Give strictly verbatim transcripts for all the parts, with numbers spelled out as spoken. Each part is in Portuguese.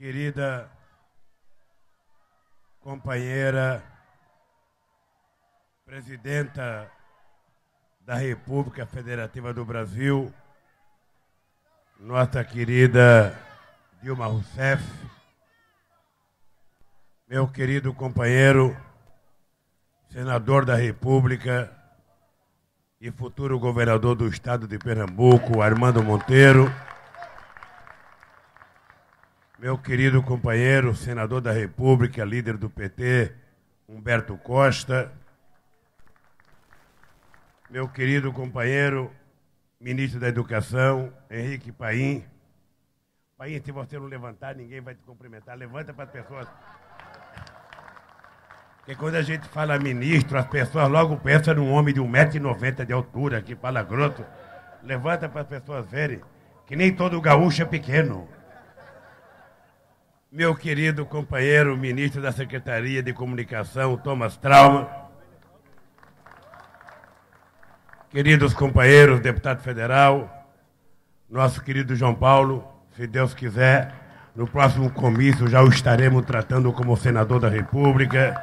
querida companheira, presidenta da República Federativa do Brasil, nossa querida Dilma Rousseff, meu querido companheiro, senador da República e futuro governador do estado de Pernambuco, Armando Monteiro, meu querido companheiro, senador da República, líder do P T, Humberto Costa, meu querido companheiro, ministro da Educação, Henrique Paim. Paim, se você não levantar, ninguém vai te cumprimentar. Levanta para as pessoas. Porque quando a gente fala ministro, as pessoas logo pensam num homem de um metro e noventa de altura, que fala grosso. Levanta para as pessoas verem que nem todo gaúcho é pequeno. Meu querido companheiro, ministro da Secretaria de Comunicação, Thomas Trauma. Queridos companheiros, deputado federal, nosso querido João Paulo, se Deus quiser, no próximo comício já o estaremos tratando como senador da República.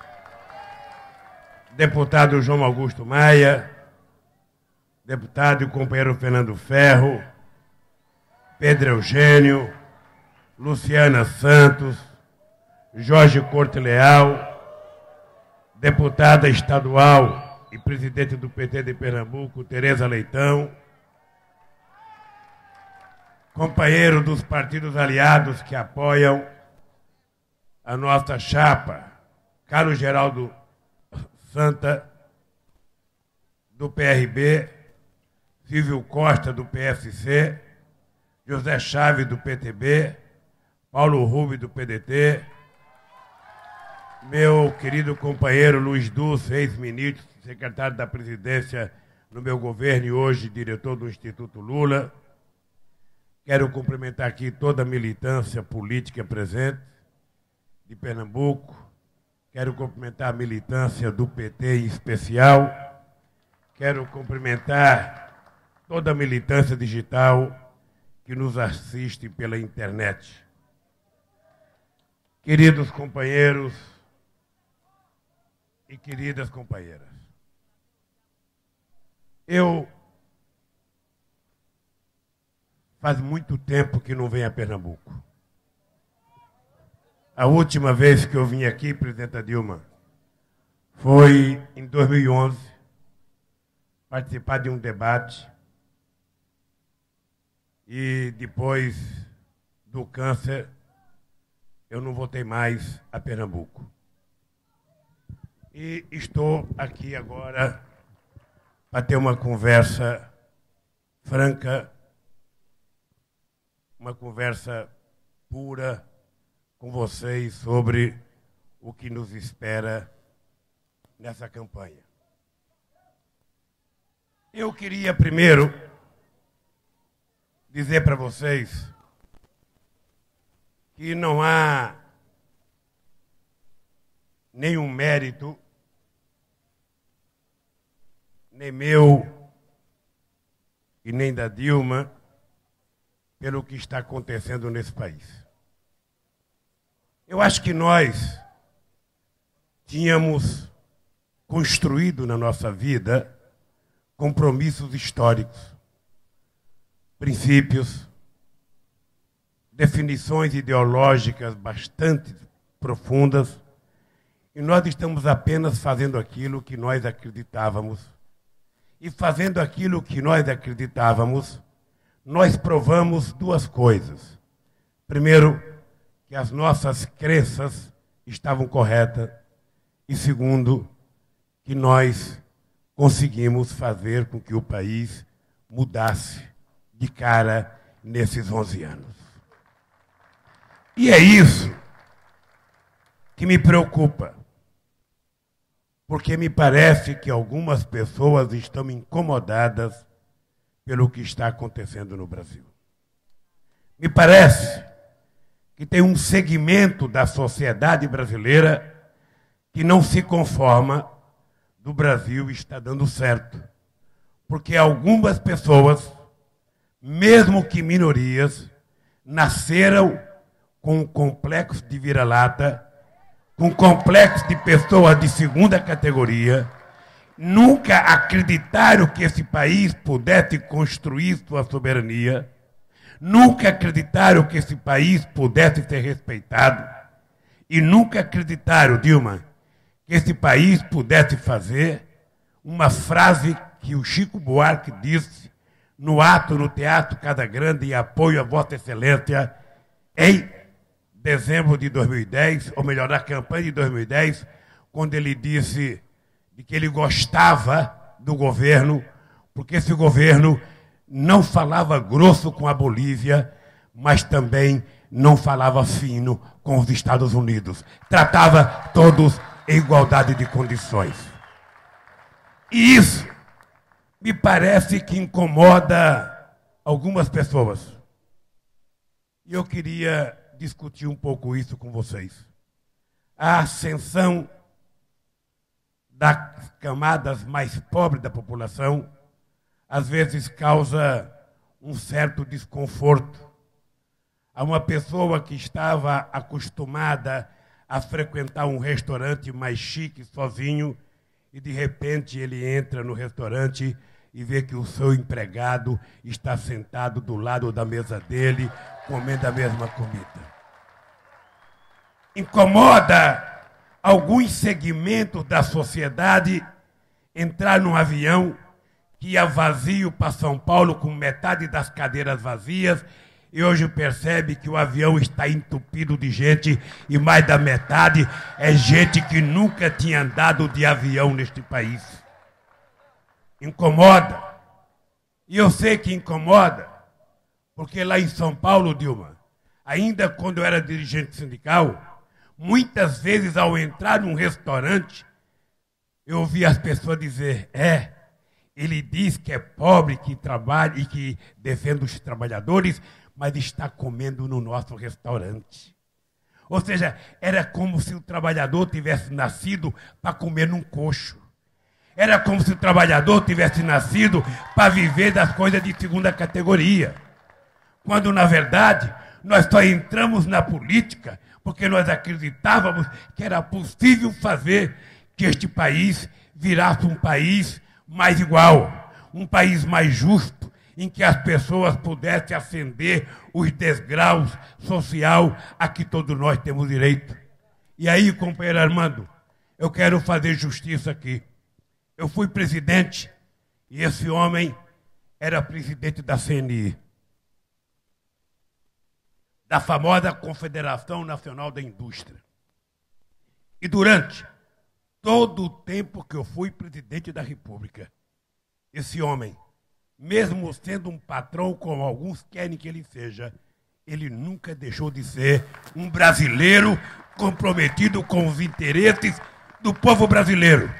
Deputado João Augusto Maia, deputado e companheiro Fernando Ferro, Pedro Eugênio, Luciana Santos, Jorge Corte Leal, deputada estadual e presidente do P T de Pernambuco, Tereza Leitão, companheiro dos partidos aliados que apoiam a nossa chapa, Carlos Geraldo Santa, do P R B, Silvio Costa, do P S C, José Chaves, do P T B, Paulo Rubio, do P D T, meu querido companheiro Luiz Dulce, ex-ministro, secretário da Presidência no meu governo e hoje diretor do Instituto Lula. Quero cumprimentar aqui toda a militância política presente de Pernambuco. Quero cumprimentar a militância do P T em especial. Quero cumprimentar toda a militância digital que nos assiste pela internet. Queridos companheiros e queridas companheiras, eu faz muito tempo que não venho a Pernambuco. A última vez que eu vim aqui, presidenta Dilma, foi em dois mil e onze, participar de um debate e depois do câncer eu não voltei mais a Pernambuco. E estou aqui agora para ter uma conversa franca, uma conversa pura com vocês sobre o que nos espera nessa campanha. Eu queria primeiro dizer para vocês que não há nenhum mérito, nem meu e nem da Dilma, pelo que está acontecendo nesse país. Eu acho que nós tínhamos construído na nossa vida compromissos históricos, princípios, definições ideológicas bastante profundas, e nós estamos apenas fazendo aquilo que nós acreditávamos. E fazendo aquilo que nós acreditávamos, nós provamos duas coisas. Primeiro, que as nossas crenças estavam corretas. E segundo, que nós conseguimos fazer com que o país mudasse de cara nesses onze anos. E é isso que me preocupa, porque me parece que algumas pessoas estão incomodadas pelo que está acontecendo no Brasil. Me parece que tem um segmento da sociedade brasileira que não se conforma do Brasil estar dando certo, porque algumas pessoas, mesmo que minorias, nasceram com um complexo de vira-lata, com um complexo de pessoa de segunda categoria, nunca acreditaram que esse país pudesse construir sua soberania, nunca acreditaram que esse país pudesse ser respeitado e nunca acreditaram, Dilma, que esse país pudesse fazer uma frase que o Chico Buarque disse no ato no Teatro Casa Grande em apoio a Vossa Excelência em dezembro de dois mil e dez, ou melhor, na campanha de dois mil e dez, quando ele disse de que ele gostava do governo, porque esse governo não falava grosso com a Bolívia, mas também não falava fino com os Estados Unidos. Tratava todos em igualdade de condições. E isso me parece que incomoda algumas pessoas. E eu queria discutir um pouco isso com vocês. A ascensão das camadas mais pobres da população às vezes causa um certo desconforto. A uma pessoa que estava acostumada a frequentar um restaurante mais chique sozinho e de repente ele entra no restaurante e vê que o seu empregado está sentado do lado da mesa dele, comendo a mesma comida. Incomoda alguns segmentos da sociedade entrar num avião que ia vazio para São Paulo com metade das cadeiras vazias e hoje percebe que o avião está entupido de gente e mais da metade é gente que nunca tinha andado de avião neste país. Incomoda. E eu sei que incomoda, porque lá em São Paulo, Dilma, ainda quando eu era dirigente sindical, muitas vezes ao entrar num restaurante, eu ouvia as pessoas dizer, é, ele diz que é pobre, que trabalha e que defende os trabalhadores, mas está comendo no nosso restaurante. Ou seja, era como se o trabalhador tivesse nascido para comer num coxo. Era como se o trabalhador tivesse nascido para viver das coisas de segunda categoria. Quando, na verdade, nós só entramos na política porque nós acreditávamos que era possível fazer que este país virasse um país mais igual, um país mais justo, em que as pessoas pudessem ascender os degraus social a que todos nós temos direito. E aí, companheiro Armando, eu quero fazer justiça aqui. Eu fui presidente e esse homem era presidente da C N I, da famosa Confederação Nacional da Indústria. E durante todo o tempo que eu fui presidente da República, esse homem, mesmo sendo um patrão como alguns querem que ele seja, ele nunca deixou de ser um brasileiro comprometido com os interesses do povo brasileiro.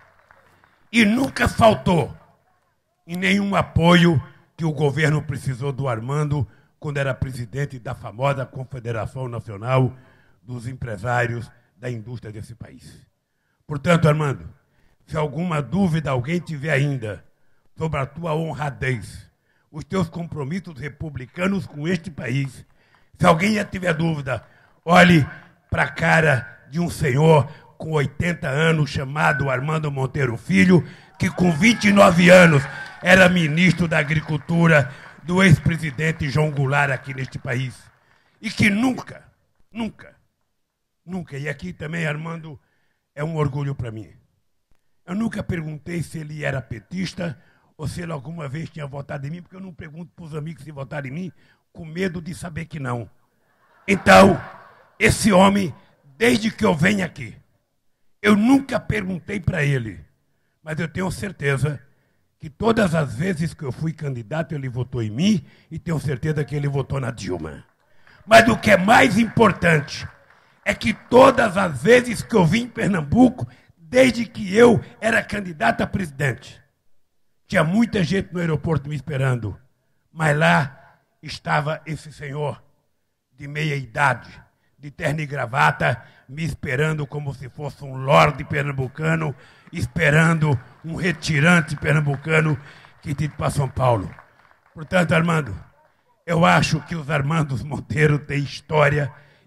E nunca faltou em nenhum apoio que o governo precisou do Armando quando era presidente da famosa Confederação Nacional dos Empresários da Indústria desse país. Portanto, Armando, se alguma dúvida alguém tiver ainda sobre a tua honradez, os teus compromissos republicanos com este país, se alguém já tiver dúvida, olhe para a cara de um senhor com oitenta anos, chamado Armando Monteiro Filho, que com vinte e nove anos era ministro da Agricultura do ex-presidente João Goulart aqui neste país. E que nunca, nunca, nunca, e aqui também, Armando, é um orgulho para mim. Eu nunca perguntei se ele era petista ou se ele alguma vez tinha votado em mim, porque eu não pergunto para os amigos se votaram em mim, com medo de saber que não. Então, esse homem, desde que eu venho aqui, eu nunca perguntei para ele, mas eu tenho certeza que todas as vezes que eu fui candidato, ele votou em mim e tenho certeza que ele votou na Dilma. Mas o que é mais importante é que todas as vezes que eu vim em Pernambuco, desde que eu era candidato a presidente, tinha muita gente no aeroporto me esperando, mas lá estava esse senhor de meia idade, de terno e gravata, me esperando como se fosse um lorde pernambucano, esperando um retirante pernambucano que tinha ido para São Paulo. Portanto, Armando, eu acho que os Armandos Monteiro têm história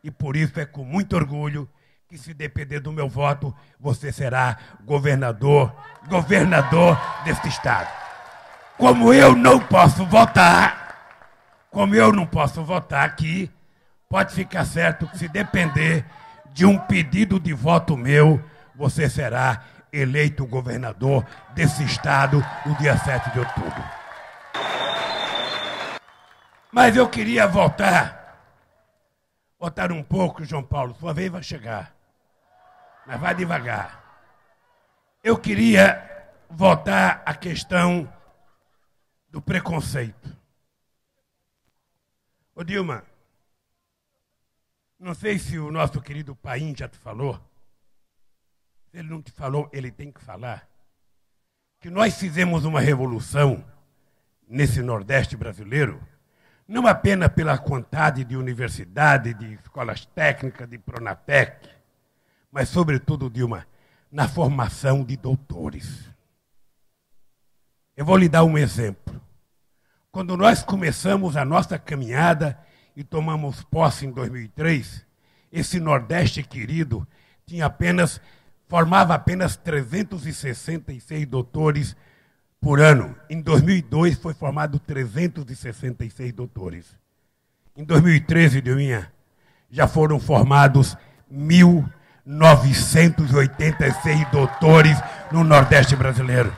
E por isso é com muito orgulho que, se depender do meu voto, você será governador, governador deste estado. Como eu não posso votar, como eu não posso votar aqui, pode ficar certo que, se depender de um pedido de voto meu, você será eleito governador desse estado no dia sete de outubro. Mas eu queria voltar, voltar um pouco, João Paulo, sua vez vai chegar, mas vai devagar. Eu queria voltar à questão do preconceito. Ô Dilma, não sei se o nosso querido Paim já te falou. Se ele não te falou, ele tem que falar. Que nós fizemos uma revolução nesse Nordeste brasileiro, não apenas pela quantidade de universidade, de escolas técnicas, de Pronatec, mas, sobretudo, Dilma, na formação de doutores. Eu vou lhe dar um exemplo. Quando nós começamos a nossa caminhada e tomamos posse em dois mil e três, esse Nordeste querido tinha apenas, formava apenas trezentos e sessenta e seis doutores por ano. Em dois mil e dois foi formado trezentos e sessenta e seis doutores. Em dois mil e treze, Dilminha, já foram formados mil novecentos e oitenta e seis doutores no Nordeste brasileiro.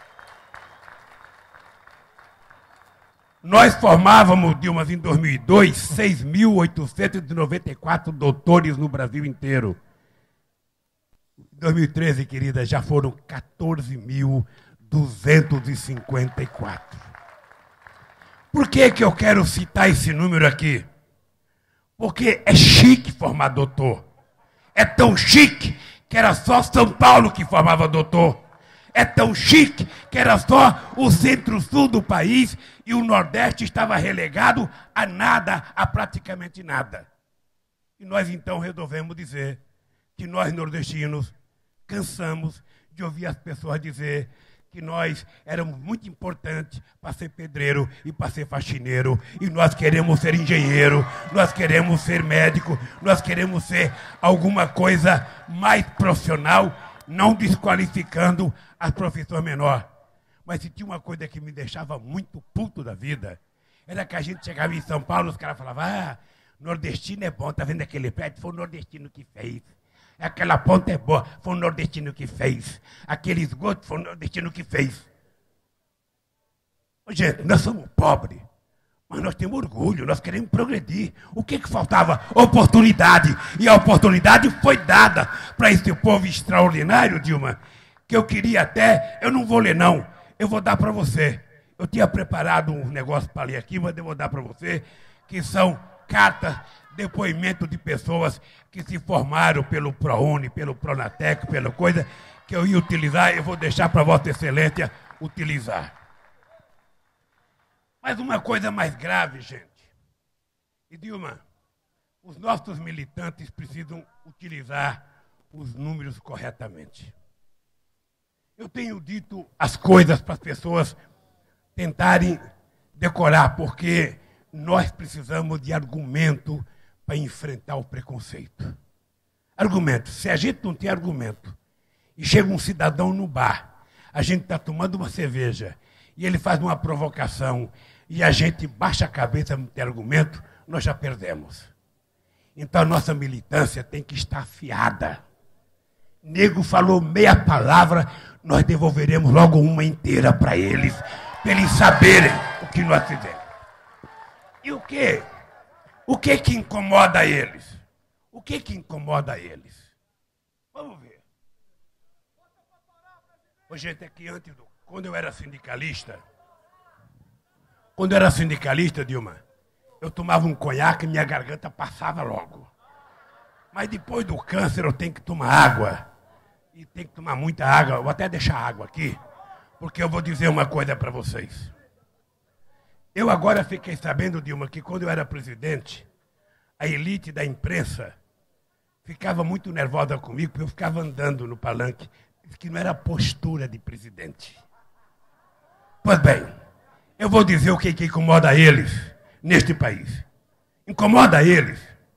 Nós formávamos, Dilma, em dois mil e dois, seis mil oitocentos e noventa e quatro doutores no Brasil inteiro. Em dois mil e treze, querida, já foram quatorze mil duzentos e cinquenta e quatro. Por que que eu quero citar esse número aqui? Porque é chique formar doutor. É tão chique que era só São Paulo que formava doutor. É tão chique que era só o centro-sul do país e o Nordeste estava relegado a nada, a praticamente nada. E nós então resolvemos dizer que nós nordestinos cansamos de ouvir as pessoas dizer que nós éramos muito importantes para ser pedreiro e para ser faxineiro, e nós queremos ser engenheiro, nós queremos ser médico, nós queremos ser alguma coisa mais profissional, não desqualificando as profissões menores. Mas se tinha uma coisa que me deixava muito puto da vida, era que a gente chegava em São Paulo, os caras falavam, ah, nordestino é bom, tá vendo aquele prédio? Foi o nordestino que fez. Aquela ponta é boa, foi o nordestino que fez. Aquele esgoto foi o nordestino que fez. Gente, nós somos pobres, mas nós temos orgulho, nós queremos progredir. O que que faltava? Oportunidade. E a oportunidade foi dada para esse povo extraordinário, Dilma, que eu queria até, eu não vou ler não, eu vou dar para você. Eu tinha preparado um negócio para ler aqui, mas eu vou dar para você, que são cartas, depoimento de pessoas que se formaram pelo ProUni, pelo Pronatec, pela coisa que eu ia utilizar, eu vou deixar para Vossa Excelência utilizar. Mas uma coisa mais grave, gente. E Dilma, os nossos militantes precisam utilizar os números corretamente. Eu tenho dito as coisas para as pessoas tentarem decorar, porque nós precisamos de argumento para enfrentar o preconceito. Argumento. Se a gente não tem argumento e chega um cidadão no bar, a gente está tomando uma cerveja e ele faz uma provocação e a gente baixa a cabeça, não tem argumento, nós já perdemos. Então a nossa militância tem que estar afiada. Nego falou meia palavra, nós devolveremos logo uma inteira para eles, para eles saberem o que nós fizemos. E o quê? O que que incomoda eles? O que que incomoda eles? Vamos ver. Ô, gente, aqui antes, do, quando eu era sindicalista, quando eu era sindicalista, Dilma, eu tomava um conhaque e minha garganta passava logo. Mas depois do câncer eu tenho que tomar água. E tem que tomar muita água. Vou até deixar água aqui, porque eu vou dizer uma coisa para vocês. Eu agora fiquei sabendo, Dilma, que quando eu era presidente, a elite da imprensa ficava muito nervosa comigo, porque eu ficava andando no palanque, que não era postura de presidente. Pois bem, eu vou dizer o que, que incomoda eles neste país. Incomoda eles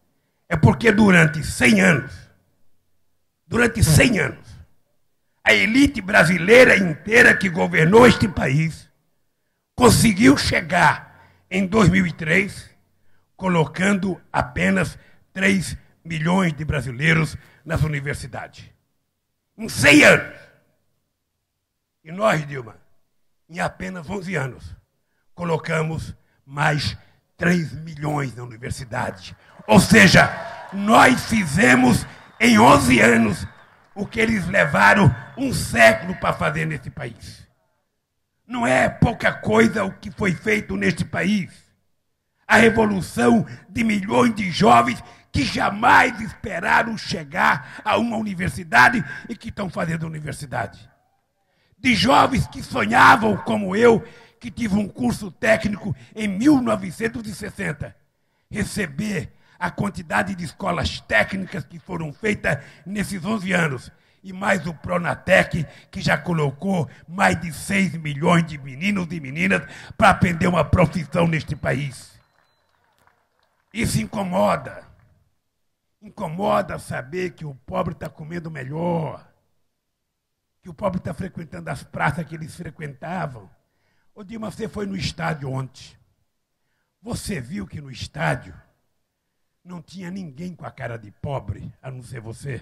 é porque durante cem anos, durante cem anos, a elite brasileira inteira que governou este país conseguiu chegar em dois mil e três colocando apenas três milhões de brasileiros nas universidades. Em cem anos. E nós, Dilma, em apenas onze anos, colocamos mais três milhões na universidade. Ou seja, nós fizemos em onze anos o que eles levaram um século para fazer nesse país. Não é pouca coisa o que foi feito neste país. A revolução de milhões de jovens que jamais esperaram chegar a uma universidade e que estão fazendo universidade. De jovens que sonhavam, como eu, que tive um curso técnico em mil novecentos e sessenta, receber a quantidade de escolas técnicas que foram feitas nesses onze anos, e mais o Pronatec, que já colocou mais de seis milhões de meninos e meninas para aprender uma profissão neste país. Isso incomoda. Incomoda saber que o pobre está comendo melhor, que o pobre está frequentando as praças que eles frequentavam. Ô Dilma, você foi no estádio ontem. Você viu que no estádio não tinha ninguém com a cara de pobre, a não ser você?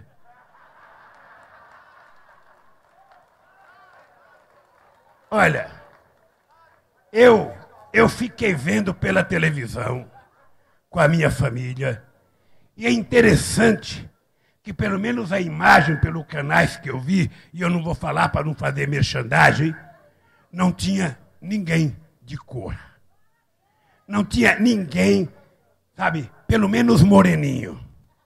Olha, eu, eu fiquei vendo pela televisão com a minha família, e é interessante que pelo menos a imagem, pelos canais que eu vi, e eu não vou falar para não fazer merchandising, não tinha ninguém de cor. Não tinha ninguém, sabe, pelo menos moreninho.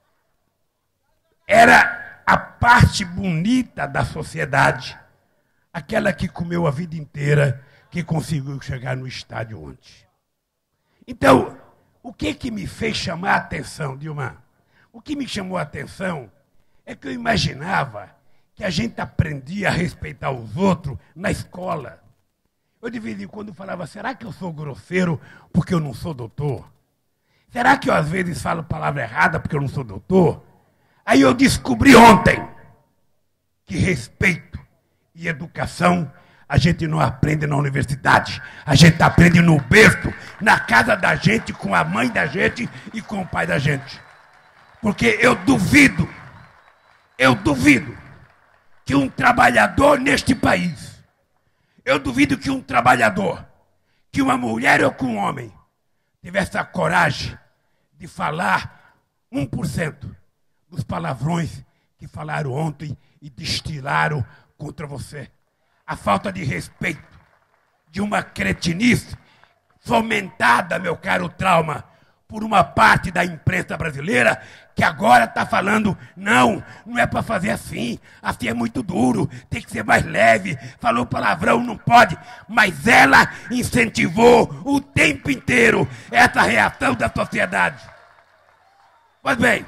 Era a parte bonita da sociedade, aquela que comeu a vida inteira, que conseguiu chegar no estádio ontem. Então, o que que me fez chamar a atenção, Dilma? O que me chamou a atenção é que eu imaginava que a gente aprendia a respeitar os outros na escola. Eu de vez em quando falava, será que eu sou grosseiro porque eu não sou doutor? Será que eu às vezes falo palavra errada porque eu não sou doutor? Aí eu descobri ontem que respeito e educação a gente não aprende na universidade. A gente aprende no berço, na casa da gente, com a mãe da gente e com o pai da gente. Porque eu duvido, eu duvido que um trabalhador neste país, eu duvido que um trabalhador, que uma mulher ou que um homem, tivesse a coragem de falar um por cento dos palavrões que falaram ontem e destilaram contra você. A falta de respeito de uma cretinice fomentada, meu caro Trauma, por uma parte da imprensa brasileira que agora está falando, não, não é para fazer assim, assim é muito duro, tem que ser mais leve, falou palavrão, não pode. Mas ela incentivou o tempo inteiro essa reação da sociedade. Pois bem,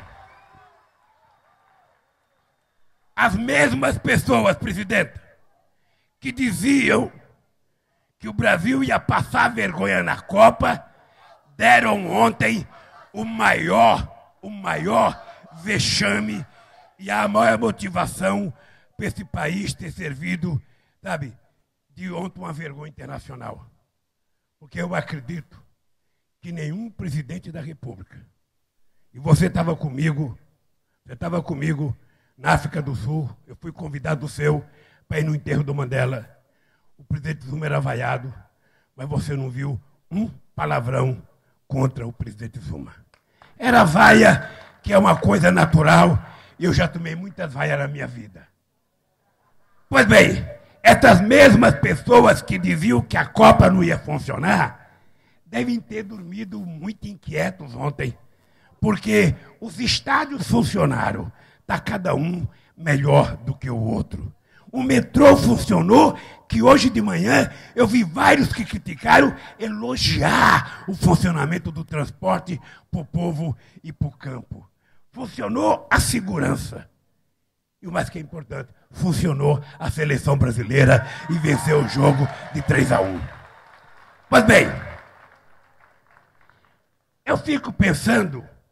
as mesmas pessoas, presidente, que diziam que o Brasil ia passar vergonha na Copa, deram ontem o maior, o maior vexame e a maior motivação para esse país ter servido, sabe, de ontem uma vergonha internacional. Porque eu acredito que nenhum presidente da República, e você estava comigo, você estava comigo na África do Sul, eu fui convidado seu para ir no enterro do Mandela. O presidente Zuma era vaiado, mas você não viu um palavrão contra o presidente Zuma. Era vaia, que é uma coisa natural, e eu já tomei muitas vaias na minha vida. Pois bem, essas mesmas pessoas que diziam que a Copa não ia funcionar, devem ter dormido muito inquietos ontem, porque os estádios funcionaram, está cada um melhor do que o outro. O metrô funcionou, que hoje de manhã eu vi vários que criticaram elogiar o funcionamento do transporte para o povo e para o campo. Funcionou a segurança. E o mais que é importante, funcionou a seleção brasileira e venceu o jogo de três a um. Pois bem, eu fico pensando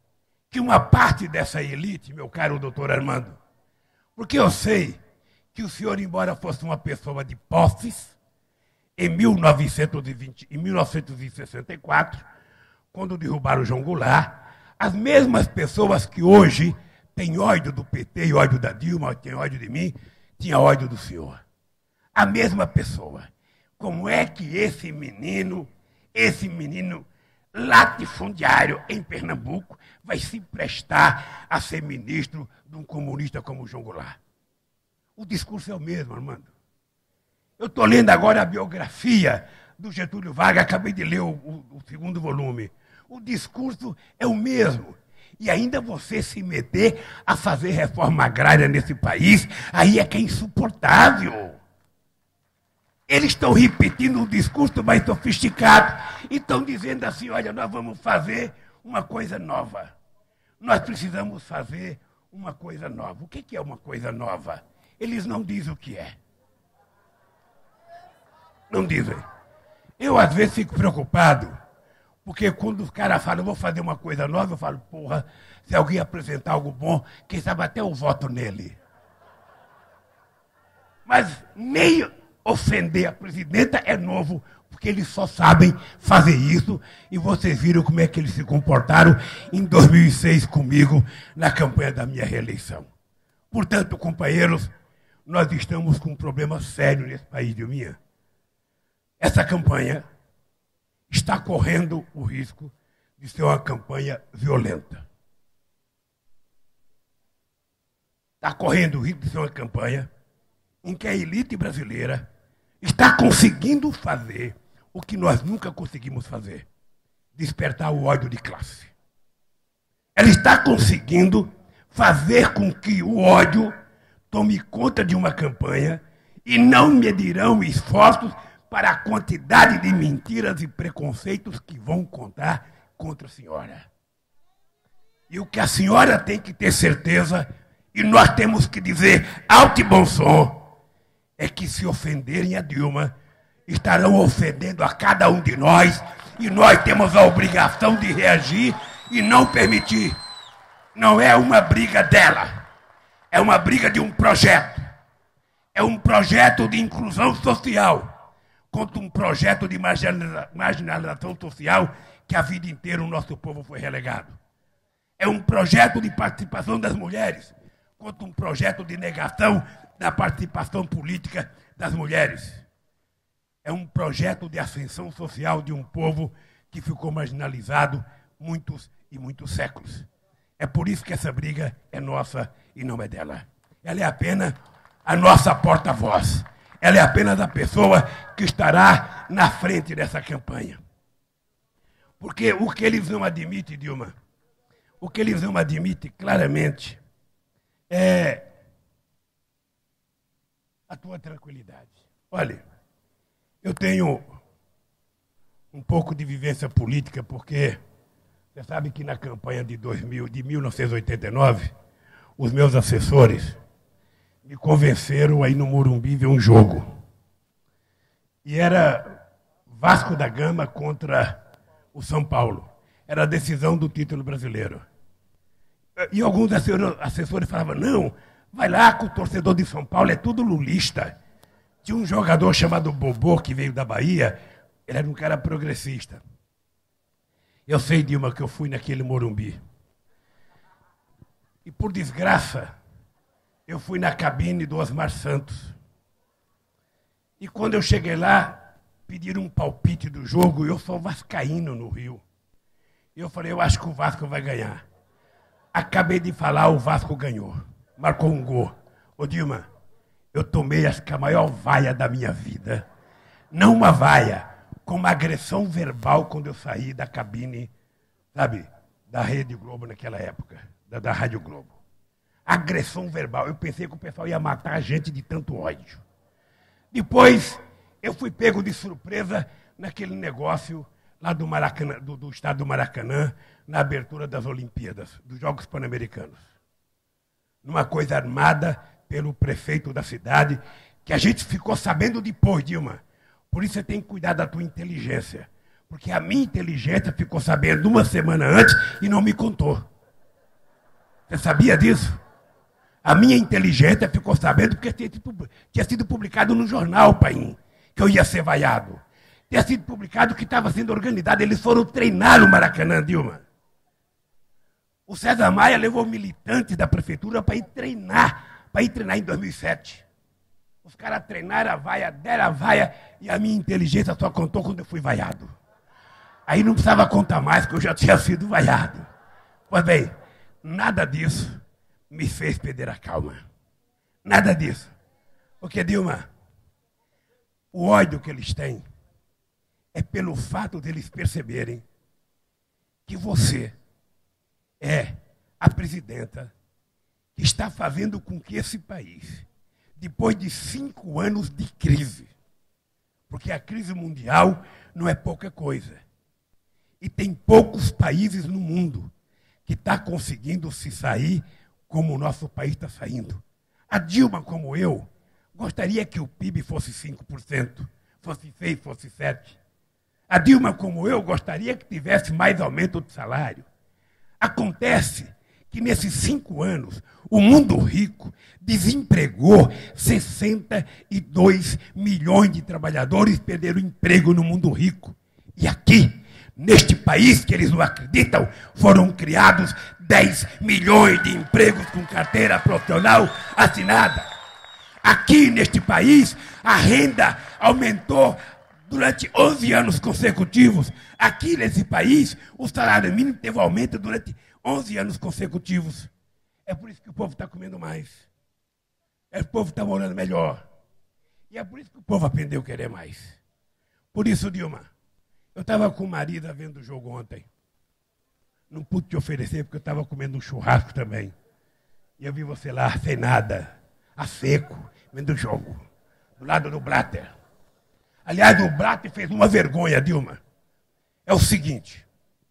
que uma parte dessa elite, meu caro doutor Armando, porque eu sei que o senhor, embora fosse uma pessoa de posses, em mil novecentos e vinte, em mil novecentos e sessenta e quatro, quando derrubaram o João Goulart, as mesmas pessoas que hoje têm ódio do P T e ódio da Dilma, têm ódio de mim, tinham ódio do senhor. A mesma pessoa. Como é que esse menino, esse menino latifundiário em Pernambuco vai se prestar a ser ministro de um comunista como o João Goulart? O discurso é o mesmo, Armando. Eu estou lendo agora a biografia do Getúlio Vargas, acabei de ler o, o, o segundo volume. O discurso é o mesmo. E ainda você se meter a fazer reforma agrária nesse país, aí é que é insuportável. Eles estão repetindo um discurso mais sofisticado e estão dizendo assim, olha, nós vamos fazer uma coisa nova. Nós precisamos fazer uma coisa nova. O que é uma coisa nova? Eles não dizem o que é. Não dizem. Eu, às vezes, fico preocupado, porque quando os caras falam, eu vou fazer uma coisa nova, eu falo, porra, se alguém apresentar algo bom, quem sabe até eu voto nele. Mas nem ofender a presidenta é novo, porque eles só sabem fazer isso, e vocês viram como é que eles se comportaram em dois mil e seis comigo, na campanha da minha reeleição. Portanto, companheiros, nós estamos com um problema sério nesse país, de minha. Essa campanha está correndo o risco de ser uma campanha violenta. Está correndo o risco de ser uma campanha em que a elite brasileira está conseguindo fazer o que nós nunca conseguimos fazer: despertar o ódio de classe. Ela está conseguindo fazer com que o ódio tome conta de uma campanha e não medirão esforços para a quantidade de mentiras e preconceitos que vão contar contra a senhora. E o que a senhora tem que ter certeza, e nós temos que dizer alto e bom som, é que se ofenderem a Dilma, estarão ofendendo a cada um de nós, e nós temos a obrigação de reagir e não permitir. Não é uma briga dela, é uma briga de um projeto. É um projeto de inclusão social contra um projeto de marginalização social que a vida inteira o nosso povo foi relegado. É um projeto de participação das mulheres contra um projeto de negação da participação política das mulheres. É um projeto de ascensão social de um povo que ficou marginalizado muitos e muitos séculos. É por isso que essa briga é nossa e não é dela. Ela é apenas a nossa porta-voz. Ela é apenas a pessoa que estará na frente dessa campanha. Porque o que eles não admitem, Dilma, o que eles não admitem claramente é a tua tranquilidade. Olha, eu tenho um pouco de vivência política, porque você sabe que na campanha de, dois mil, de mil novecentos e oitenta e nove, os meus assessores me convenceram a ir no Morumbi ver um jogo. E era Vasco da Gama contra o São Paulo. Era a decisão do título brasileiro. E alguns assessores falavam, não, vai lá com o torcedor de São Paulo, é tudo lulista. Tinha um jogador chamado Bobô, que veio da Bahia, ele era um cara progressista. Eu sei, Dilma, que eu fui naquele Morumbi. E por desgraça, eu fui na cabine do Osmar Santos. E quando eu cheguei lá, pediram um palpite do jogo, e eu sou vascaíno no Rio. E eu falei, eu acho que o Vasco vai ganhar. Acabei de falar, o Vasco ganhou. Marcou um gol. Ô Dilma, eu tomei acho que a maior vaia da minha vida. Não uma vaia, com uma agressão verbal quando eu saí da cabine, sabe, da Rede Globo naquela época, da, da Rádio Globo. Agressão verbal. Eu pensei que o pessoal ia matar a gente de tanto ódio. Depois, eu fui pego de surpresa naquele negócio lá do, Maracanã, do, do estado do Maracanã, na abertura das Olimpíadas, dos Jogos Pan-Americanos. Numa coisa armada pelo prefeito da cidade, que a gente ficou sabendo depois, Dilma. Por isso você tem que cuidar da tua inteligência. Porque a minha inteligência ficou sabendo uma semana antes e não me contou. Você sabia disso? A minha inteligência ficou sabendo porque tinha sido publicado no jornal, Paim, que eu ia ser vaiado. Tinha sido publicado que estava sendo organizado. Eles foram treinar o Maracanã, Dilma. O César Maia levou militantes da prefeitura para ir treinar, para ir treinar em dois mil e sete. Os caras treinaram a vaia, deram a vaia, e a minha inteligência só contou quando eu fui vaiado. Aí não precisava contar mais, porque eu já tinha sido vaiado. Pois bem, nada disso me fez perder a calma. Nada disso. Porque, Dilma, o ódio que eles têm é pelo fato de eles perceberem que você é a presidenta que está fazendo com que esse país, depois de cinco anos de crise, porque a crise mundial não é pouca coisa, e tem poucos países no mundo que estão conseguindo se sair como o nosso país está saindo. A Dilma, como eu, gostaria que o P I B fosse cinco por cento, fosse seis por cento, fosse sete por cento. A Dilma, como eu, gostaria que tivesse mais aumento de salário. Acontece que nesses cinco anos, o mundo rico desempregou sessenta e dois milhões de trabalhadores, perderam emprego no mundo rico. E aqui, neste país que eles não acreditam, foram criados dez milhões de empregos com carteira profissional assinada. Aqui, neste país, a renda aumentou durante onze anos consecutivos. Aqui, nesse país, o salário mínimo teve aumento durante onze anos consecutivos. É por isso que o povo está comendo mais. É o povo está morando melhor. E é por isso que o povo aprendeu a querer mais. Por isso, Dilma, eu estava com o marido vendo o jogo ontem. Não pude te oferecer porque eu estava comendo um churrasco também. E eu vi você lá sem nada, a seco, vendo o jogo, do lado do Blatter. Aliás, o Blatter fez uma vergonha, Dilma. É o seguinte,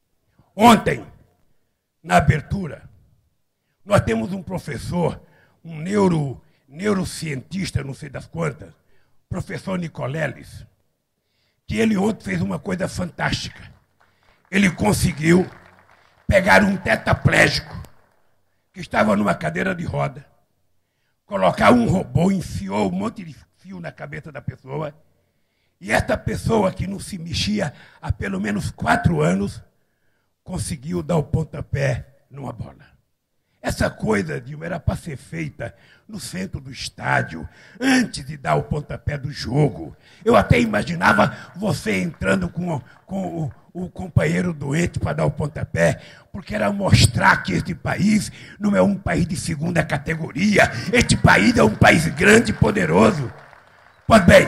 ontem, na abertura, nós temos um professor, um neuro, neurocientista, não sei das quantas, professor Nicoleles, que ele ontem fez uma coisa fantástica. Ele conseguiu pegar um tetraplégico que estava numa cadeira de roda, colocar um robô, enfiou um monte de fio na cabeça da pessoa, e essa pessoa que não se mexia há pelo menos quatro anos, conseguiu dar o pontapé numa bola. Essa coisa, Dilma, era para ser feita no centro do estádio, antes de dar o pontapé do jogo. Eu até imaginava você entrando com, com o, o companheiro doente para dar o pontapé, porque era mostrar que este país não é um país de segunda categoria. Este país é um país grande e poderoso. Pois bem,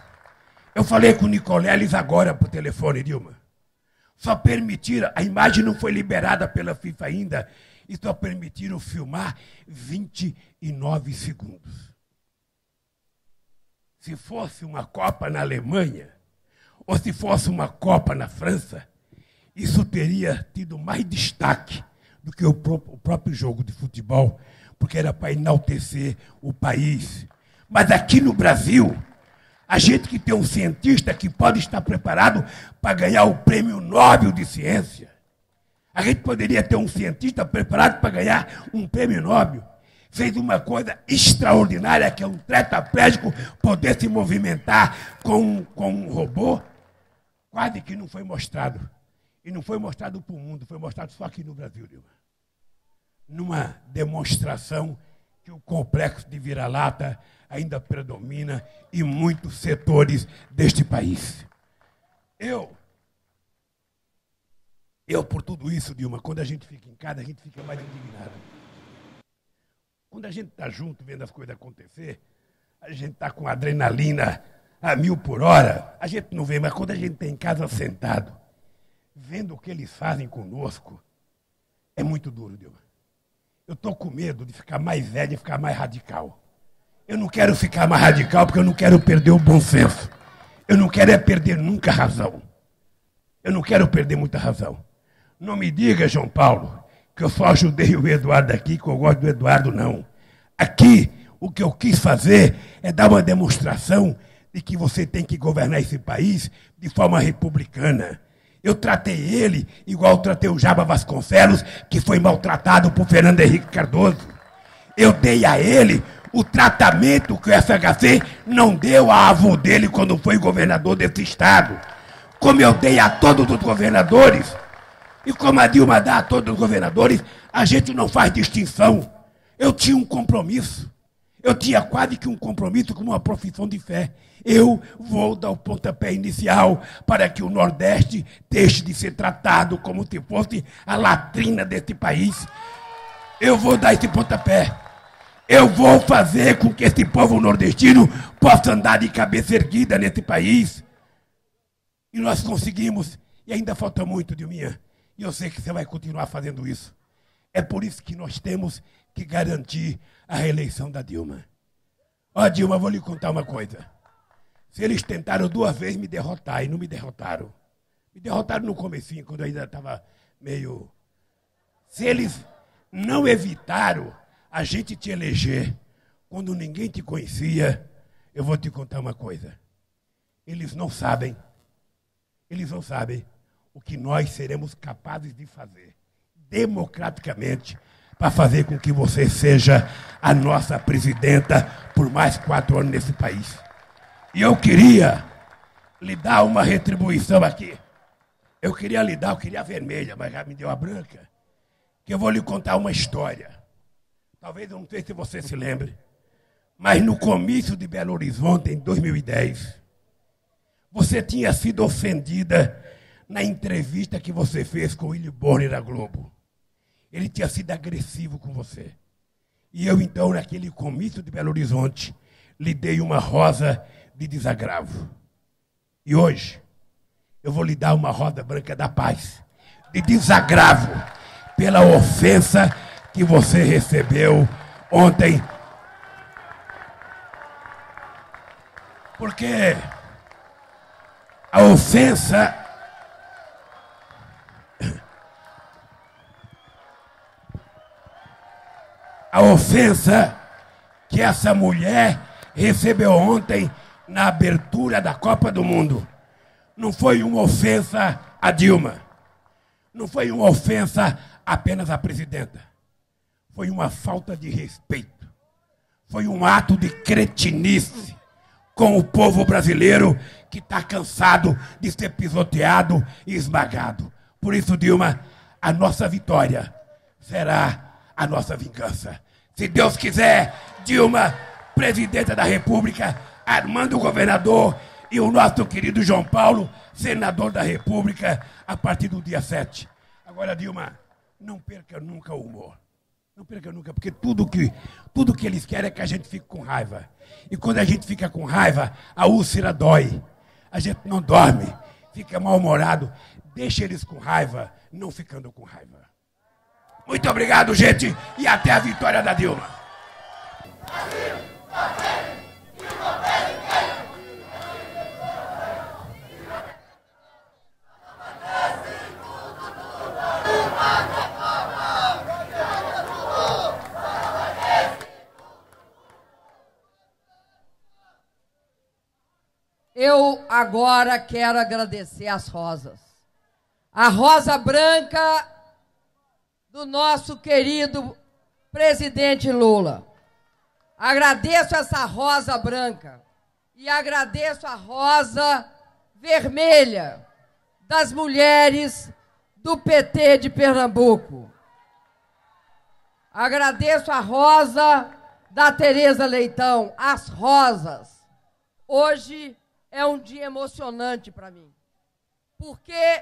eu falei com o Nicoleles agora por telefone, Dilma. Só permitiram, a imagem não foi liberada pela FIFA ainda, e só permitiram filmar vinte e nove segundos. Se fosse uma Copa na Alemanha, ou se fosse uma Copa na França, isso teria tido mais destaque do que o próprio, o próprio jogo de futebol, porque era para enaltecer o país. Mas aqui no Brasil, a gente que tem um cientista que pode estar preparado para ganhar o prêmio Nobel de Ciência, a gente poderia ter um cientista preparado para ganhar um prêmio Nobel. Fez uma coisa extraordinária, que é um tetraplégico poder se movimentar com, com um robô. Quase que não foi mostrado. E não foi mostrado para o mundo, foi mostrado só aqui no Brasil, Dilma. Numa demonstração que o complexo de vira-lata ainda predomina em muitos setores deste país. Eu... Eu, por tudo isso, Dilma, quando a gente fica em casa, a gente fica mais indignado. Quando a gente está junto, vendo as coisas acontecer, a gente está com adrenalina a mil por hora, a gente não vê, mas quando a gente está em casa sentado, vendo o que eles fazem conosco, é muito duro, Dilma. Eu estou com medo de ficar mais velho e ficar mais radical. Eu não quero ficar mais radical porque eu não quero perder o bom senso. Eu não quero é perder nunca a razão. Eu não quero perder muita razão. Não me diga, João Paulo, que eu só ajudei o Eduardo aqui, que eu gosto do Eduardo, não. Aqui, o que eu quis fazer é dar uma demonstração de que você tem que governar esse país de forma republicana. Eu tratei ele igual eu tratei o Jaba Vasconcelos, que foi maltratado por Fernando Henrique Cardoso. Eu dei a ele o tratamento que o F H C não deu a avô dele quando foi governador desse estado. Como eu dei a todos os governadores, e como a Dilma dá a todos os governadores, a gente não faz distinção. Eu tinha um compromisso. Eu tinha quase que um compromisso com uma profissão de fé. Eu vou dar o pontapé inicial para que o Nordeste deixe de ser tratado como se fosse a latrina desse país. Eu vou dar esse pontapé. Eu vou fazer com que esse povo nordestino possa andar de cabeça erguida nesse país. E nós conseguimos. E ainda falta muito, Dilminha. E eu sei que você vai continuar fazendo isso. É por isso que nós temos que garantir a reeleição da Dilma. Ó, Dilma, eu vou lhe contar uma coisa. Se eles tentaram duas vezes me derrotar e não me derrotaram. Me derrotaram no comecinho, quando eu ainda estava meio... Se eles não evitaram a gente te eleger quando ninguém te conhecia, eu vou te contar uma coisa. Eles não sabem, eles não sabem o que nós seremos capazes de fazer democraticamente para fazer com que você seja a nossa presidenta por mais quatro anos nesse país. E eu queria lhe dar uma retribuição aqui. Eu queria lhe dar, eu queria a vermelha, mas já me deu a branca. Que eu vou lhe contar uma história. Talvez, eu não sei se você se lembre, mas no comício de Belo Horizonte, em dois mil e dez, você tinha sido ofendida na entrevista que você fez com o Willy Bonner da Globo. Ele tinha sido agressivo com você. E eu, então, naquele comício de Belo Horizonte, lhe dei uma rosa de desagravo. E hoje, eu vou lhe dar uma rosa branca da paz, de desagravo, pela ofensa que você recebeu ontem. Porque a ofensa... A ofensa que essa mulher recebeu ontem na abertura da Copa do Mundo não foi uma ofensa a Dilma, não foi uma ofensa apenas à presidenta, foi uma falta de respeito, foi um ato de cretinice com o povo brasileiro que está cansado de ser pisoteado e esmagado. Por isso, Dilma, a nossa vitória será a nossa vingança. Se Deus quiser, Dilma, presidenta da República, Armando governador e o nosso querido João Paulo, senador da República, a partir do dia sete. Agora, Dilma, não perca nunca o humor. Não perca nunca, porque tudo que, tudo que eles querem é que a gente fique com raiva. E quando a gente fica com raiva, a úlcera dói. A gente não dorme, fica mal-humorado. Deixa eles com raiva, não ficando com raiva. Muito obrigado, gente, e até a vitória da Dilma. Eu agora quero agradecer as rosas. A rosa branca do nosso querido presidente Lula. Agradeço essa rosa branca e agradeço a rosa vermelha das mulheres do P T de Pernambuco. Agradeço a rosa da Tereza Leitão, as rosas. Hoje é um dia emocionante para mim, porque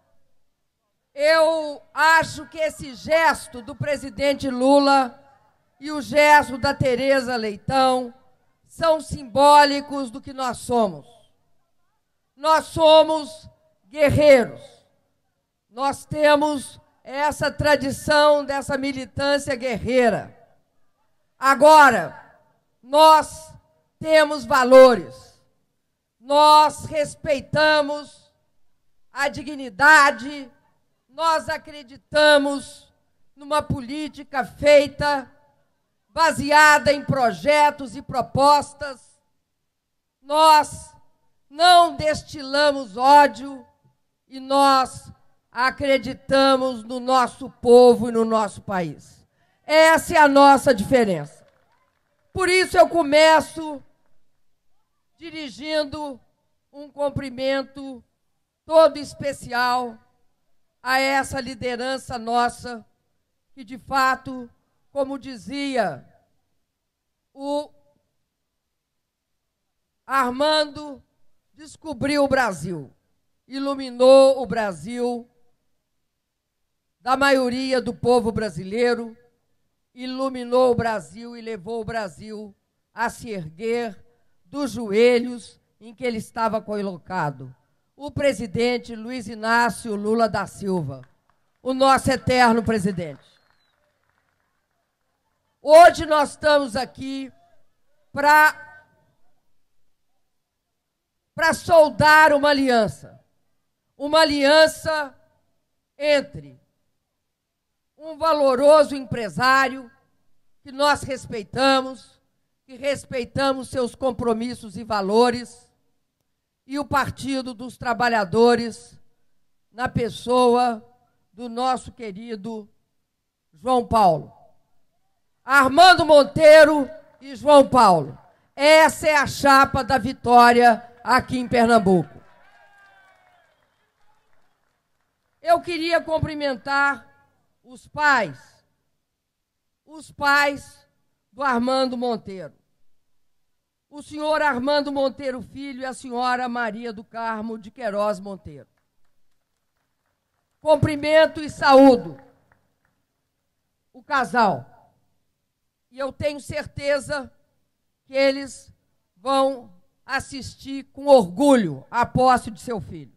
eu acho que esse gesto do presidente Lula e o gesto da Tereza Leitão são simbólicos do que nós somos. Nós somos guerreiros. Nós temos essa tradição dessa militância guerreira. Agora, nós temos valores. Nós respeitamos a dignidade. Nós acreditamos numa política feita, baseada em projetos e propostas. Nós não destilamos ódio e nós acreditamos no nosso povo e no nosso país. Essa é a nossa diferença. Por isso eu começo dirigindo um cumprimento todo especial a essa liderança nossa, que de fato, como dizia o Armando, descobriu o Brasil, iluminou o Brasil, da maioria do povo brasileiro, iluminou o Brasil e levou o Brasil a se erguer dos joelhos em que ele estava colocado. O presidente Luiz Inácio Lula da Silva, o nosso eterno presidente. Hoje nós estamos aqui para para soldar uma aliança, uma aliança entre um valoroso empresário que nós respeitamos, que respeitamos seus compromissos e valores, e o Partido dos Trabalhadores, na pessoa do nosso querido João Paulo. Armando Monteiro e João Paulo. Essa é a chapa da vitória aqui em Pernambuco. Eu queria cumprimentar os pais, os pais do Armando Monteiro. O senhor Armando Monteiro Filho e a senhora Maria do Carmo de Queiroz Monteiro. Cumprimento e saúdo o casal. E eu tenho certeza que eles vão assistir com orgulho a posse de seu filho.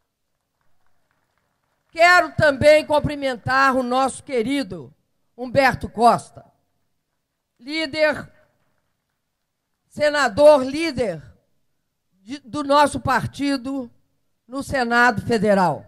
Quero também cumprimentar o nosso querido Humberto Costa, líder, senador líder de, do nosso partido no Senado Federal.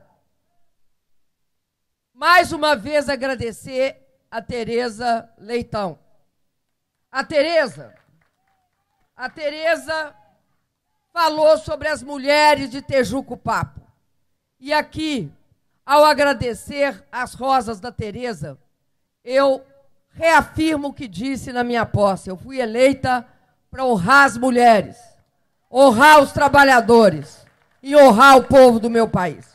Mais uma vez agradecer a Tereza Leitão. A Tereza, a Tereza falou sobre as mulheres de Tejuco-Papo. E aqui, ao agradecer as rosas da Tereza, eu reafirmo o que disse na minha posse. Eu fui eleita para honrar as mulheres, honrar os trabalhadores e honrar o povo do meu país.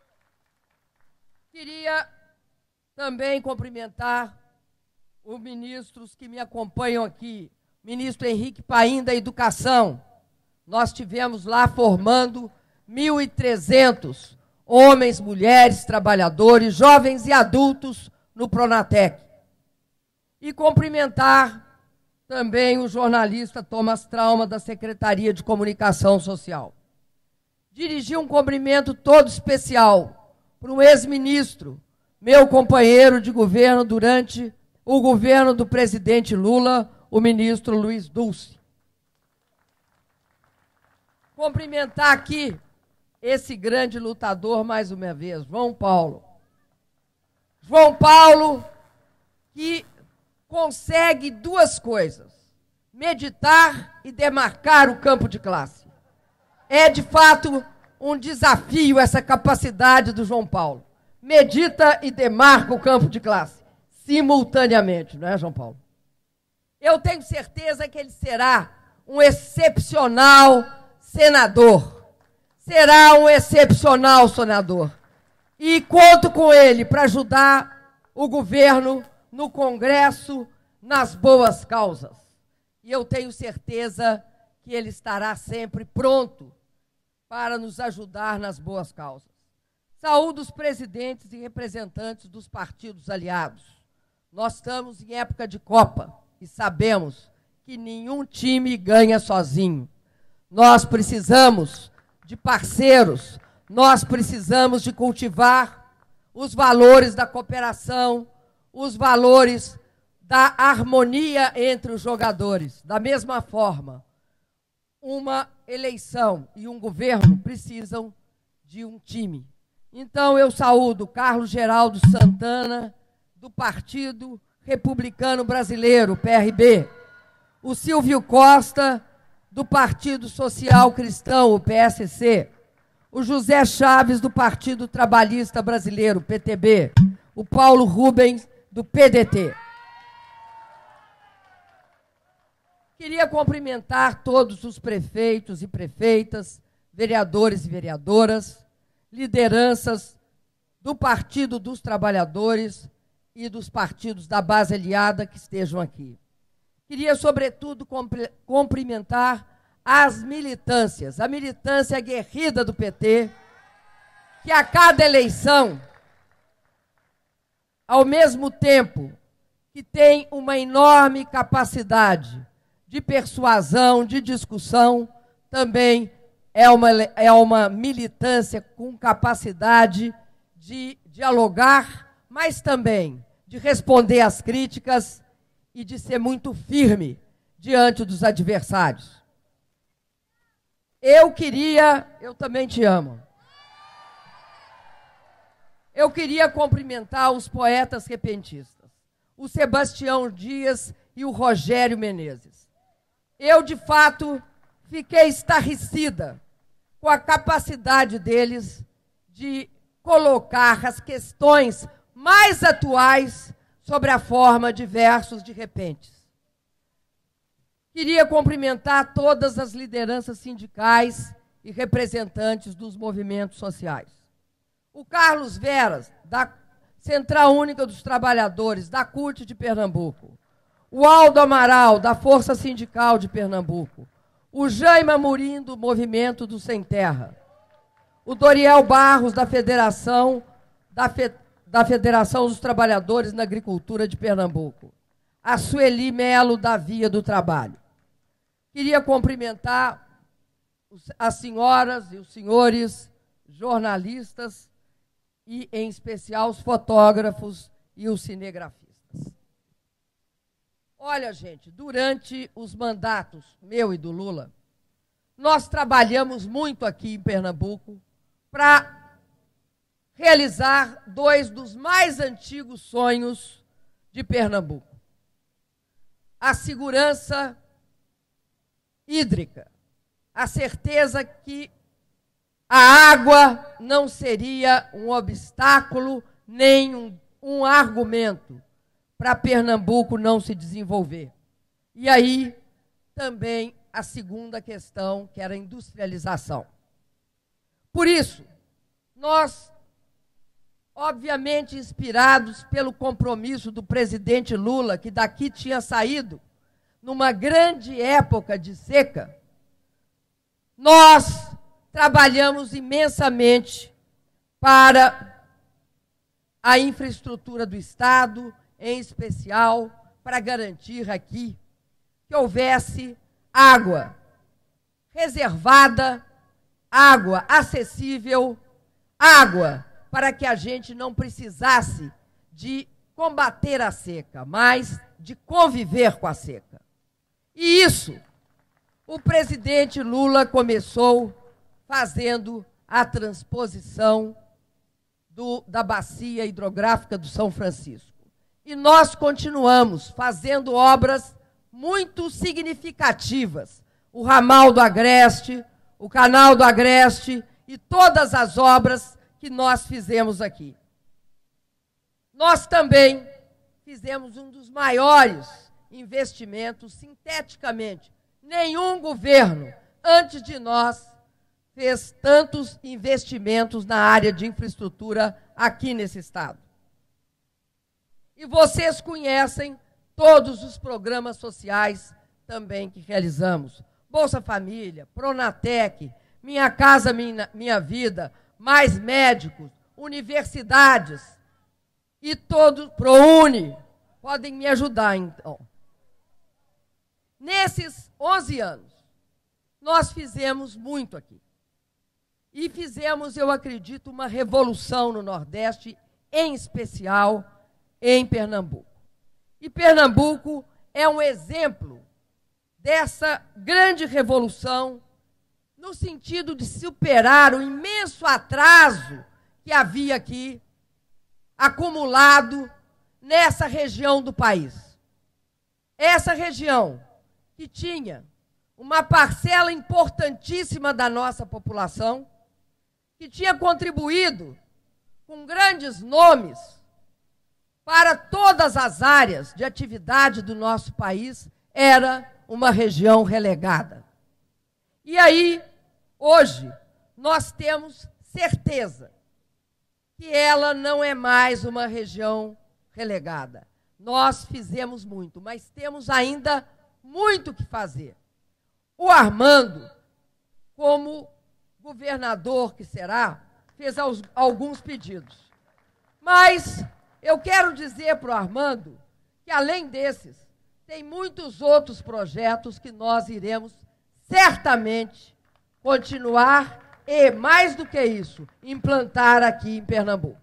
Queria também cumprimentar os ministros que me acompanham aqui. Ministro Henrique Paim, da Educação. Nós tivemos lá formando mil e trezentos homens, mulheres, trabalhadores, jovens e adultos no Pronatec. E cumprimentar também o jornalista Thomas Trauma, da Secretaria de Comunicação Social. Dirigi um cumprimento todo especial para um ex-ministro, meu companheiro de governo durante o governo do presidente Lula, o ministro Luiz Dulce. Cumprimentar aqui esse grande lutador mais uma vez, João Paulo. João Paulo, que consegue duas coisas: meditar e demarcar o campo de classe. É, de fato, um desafio essa capacidade do João Paulo. Medita e demarca o campo de classe, simultaneamente, não é, João Paulo? Eu tenho certeza que ele será um excepcional senador. Será um excepcional senador. E conto com ele para ajudar o governo no Congresso, nas boas causas. E eu tenho certeza que ele estará sempre pronto para nos ajudar nas boas causas. Saúdo os presidentes e representantes dos partidos aliados. Nós estamos em época de Copa e sabemos que nenhum time ganha sozinho. Nós precisamos de parceiros, nós precisamos de cultivar os valores da cooperação, os valores da harmonia entre os jogadores. Da mesma forma, uma eleição e um governo precisam de um time. Então, eu saúdo Carlos Geraldo Santana, do Partido Republicano Brasileiro, P R B, o Silvio Costa, do Partido Social Cristão, o P S C, o José Chaves, do Partido Trabalhista Brasileiro, P T B, o Paulo Rubens, do P D T. Queria cumprimentar todos os prefeitos e prefeitas, vereadores e vereadoras, lideranças do Partido dos Trabalhadores e dos partidos da base aliada que estejam aqui. Queria, sobretudo, cumprimentar as militâncias, a militância aguerrida do P T, que a cada eleição, ao mesmo tempo que tem uma enorme capacidade de persuasão, de discussão, também é uma, é uma militância com capacidade de dialogar, mas também de responder às críticas e de ser muito firme diante dos adversários. Eu queria, eu também te amo. Eu queria cumprimentar os poetas repentistas, o Sebastião Dias e o Rogério Menezes. Eu, de fato, fiquei estarrecida com a capacidade deles de colocar as questões mais atuais sobre a forma de versos de repentes. Queria cumprimentar todas as lideranças sindicais e representantes dos movimentos sociais. O Carlos Veras, da Central Única dos Trabalhadores, da C U T de Pernambuco. O Aldo Amaral, da Força Sindical de Pernambuco. O Jaime Amorim, do Movimento do Sem Terra. O Doriel Barros, da Federação, da, Fe, da Federação dos Trabalhadores na Agricultura de Pernambuco. A Sueli Melo, da Via do Trabalho. Queria cumprimentar as senhoras e os senhores jornalistas e, em especial, os fotógrafos e os cinegrafistas. Olha, gente, durante os mandatos meu e do Lula, nós trabalhamos muito aqui em Pernambuco para realizar dois dos mais antigos sonhos de Pernambuco. A segurança hídrica, a certeza que a água não seria um obstáculo nem um, um argumento para Pernambuco não se desenvolver. E aí, também, a segunda questão, que era a industrialização. Por isso, nós, obviamente inspirados pelo compromisso do presidente Lula, que daqui tinha saído numa grande época de seca, nós trabalhamos imensamente para a infraestrutura do Estado, em especial para garantir aqui que houvesse água reservada, água acessível, água para que a gente não precisasse de combater a seca, mas de conviver com a seca. E isso o presidente Lula começou fazendo a transposição do, da bacia hidrográfica do São Francisco. E nós continuamos fazendo obras muito significativas. O ramal do Agreste, o canal do Agreste e todas as obras que nós fizemos aqui. Nós também fizemos um dos maiores investimentos, sinteticamente. Nenhum governo, antes de nós, fez tantos investimentos na área de infraestrutura aqui nesse estado. E vocês conhecem todos os programas sociais também que realizamos. Bolsa Família, Pronatec, Minha Casa Minha, Minha Vida, Mais Médicos, universidades e todo ProUni. Podem me ajudar, então. Nesses onze anos, nós fizemos muito aqui. E fizemos, eu acredito, uma revolução no Nordeste, em especial em Pernambuco. E Pernambuco é um exemplo dessa grande revolução no sentido de superar o imenso atraso que havia aqui acumulado nessa região do país. Essa região que tinha uma parcela importantíssima da nossa população que tinha contribuído com grandes nomes para todas as áreas de atividade do nosso país, era uma região relegada. E aí, hoje, nós temos certeza que ela não é mais uma região relegada. Nós fizemos muito, mas temos ainda muito que fazer. O Armando, como governador que será, fez alguns pedidos. Mas eu quero dizer para o Armando que, além desses, tem muitos outros projetos que nós iremos certamente continuar e, mais do que isso, implantar aqui em Pernambuco.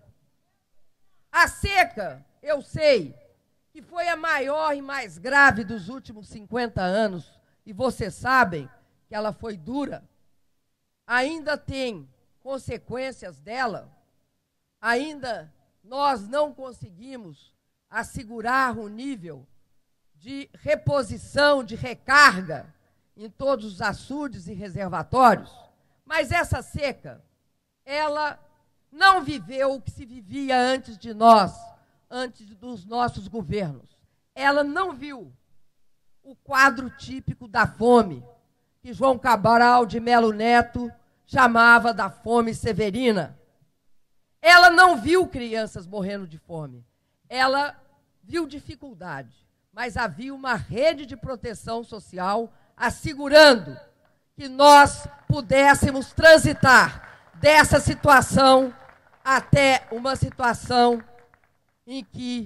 A seca, eu sei, que foi a maior e mais grave dos últimos cinquenta anos, e vocês sabem que ela foi dura, ainda tem consequências dela, ainda nós não conseguimos assegurar o nível de reposição, de recarga em todos os açudes e reservatórios, mas essa seca, ela não viveu o que se vivia antes de nós, antes dos nossos governos. Ela não viu o quadro típico da fome, que João Cabral de Melo Neto chamava da fome severina. Ela não viu crianças morrendo de fome. Ela viu dificuldade, mas havia uma rede de proteção social assegurando que nós pudéssemos transitar dessa situação até uma situação em que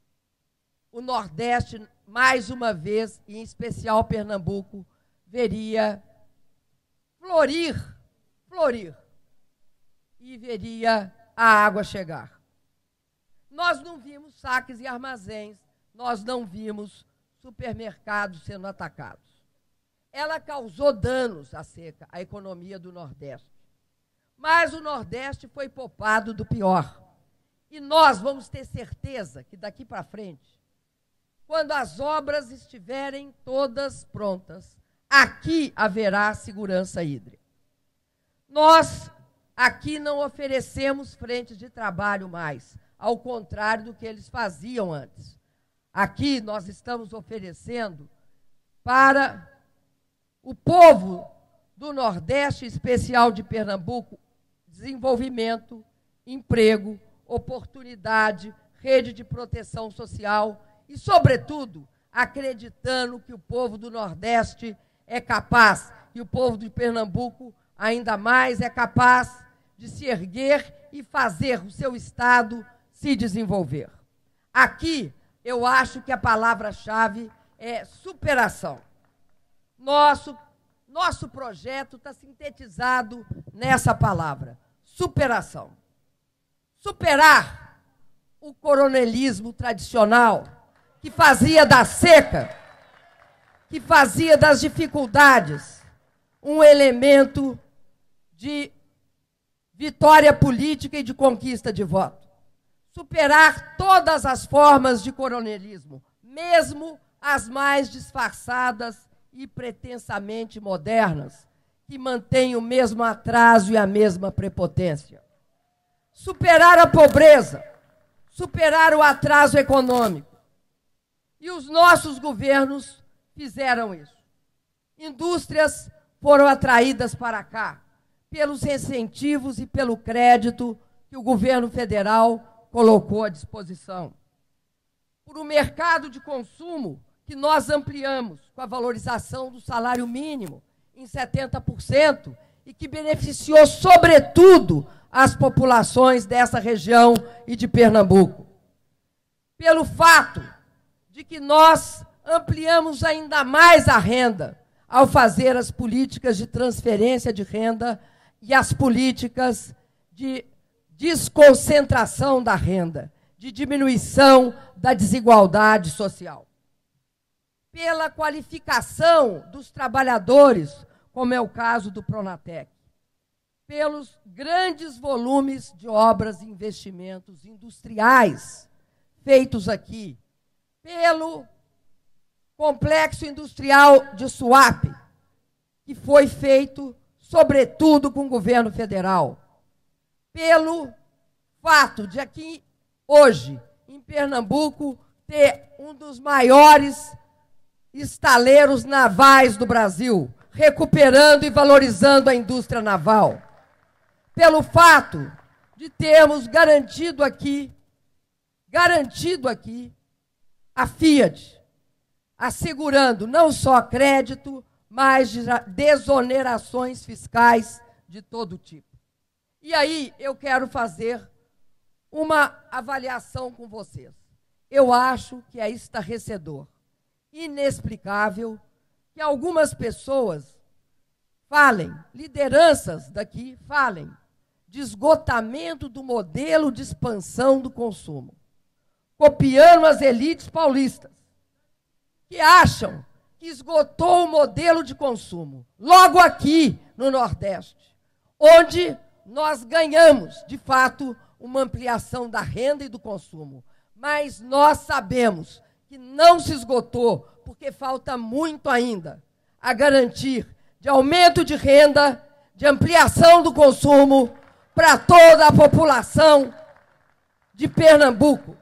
o Nordeste, mais uma vez, e em especial Pernambuco, veria florir, florir, e veria a água chegar. Nós não vimos saques e armazéns, nós não vimos supermercados sendo atacados. Ela causou danos, a seca, à economia do Nordeste. Mas o Nordeste foi poupado do pior. E nós vamos ter certeza que daqui para frente, quando as obras estiverem todas prontas, aqui haverá segurança hídrica. Nós aqui não oferecemos frentes de trabalho mais, ao contrário do que eles faziam antes. Aqui nós estamos oferecendo para o povo do Nordeste, em especial de Pernambuco, desenvolvimento, emprego, oportunidade, rede de proteção social e, sobretudo, acreditando que o povo do Nordeste é capaz, e o povo de Pernambuco ainda mais é capaz de se erguer e fazer o seu Estado se desenvolver. Aqui, eu acho que a palavra-chave é superação. Nosso, nosso projeto está sintetizado nessa palavra, superação. Superar o coronelismo tradicional, que fazia da seca, que fazia das dificuldades um elemento de vitória política e de conquista de voto. Superar todas as formas de coronelismo, mesmo as mais disfarçadas e pretensamente modernas, que mantêm o mesmo atraso e a mesma prepotência. Superar a pobreza, superar o atraso econômico. E os nossos governos fizeram isso. Indústrias foram atraídas para cá, pelos incentivos e pelo crédito que o governo federal colocou à disposição. Por um mercado de consumo que nós ampliamos com a valorização do salário mínimo em setenta por cento e que beneficiou, sobretudo, as populações dessa região e de Pernambuco. Pelo fato de que nós ampliamos ainda mais a renda ao fazer as políticas de transferência de renda e as políticas de desconcentração da renda, de diminuição da desigualdade social. Pela qualificação dos trabalhadores, como é o caso do Pronatec. Pelos grandes volumes de obras e investimentos industriais feitos aqui, pelo complexo industrial de Suape, que foi feito, sobretudo, com o governo federal, pelo fato de aqui, hoje, em Pernambuco, ter um dos maiores estaleiros navais do Brasil, recuperando e valorizando a indústria naval. Pelo fato de termos garantido aqui, garantido aqui, a Fiat, assegurando não só crédito, mas desonerações fiscais de todo tipo. E aí eu quero fazer uma avaliação com vocês. Eu acho que é estarrecedor, inexplicável, que algumas pessoas falem, lideranças daqui falem, de esgotamento do modelo de expansão do consumo, copiando as elites paulistas, que acham que esgotou o modelo de consumo, logo aqui no Nordeste, onde nós ganhamos, de fato, uma ampliação da renda e do consumo. Mas nós sabemos que não se esgotou, porque falta muito ainda a garantir de aumento de renda, de ampliação do consumo para toda a população de Pernambuco.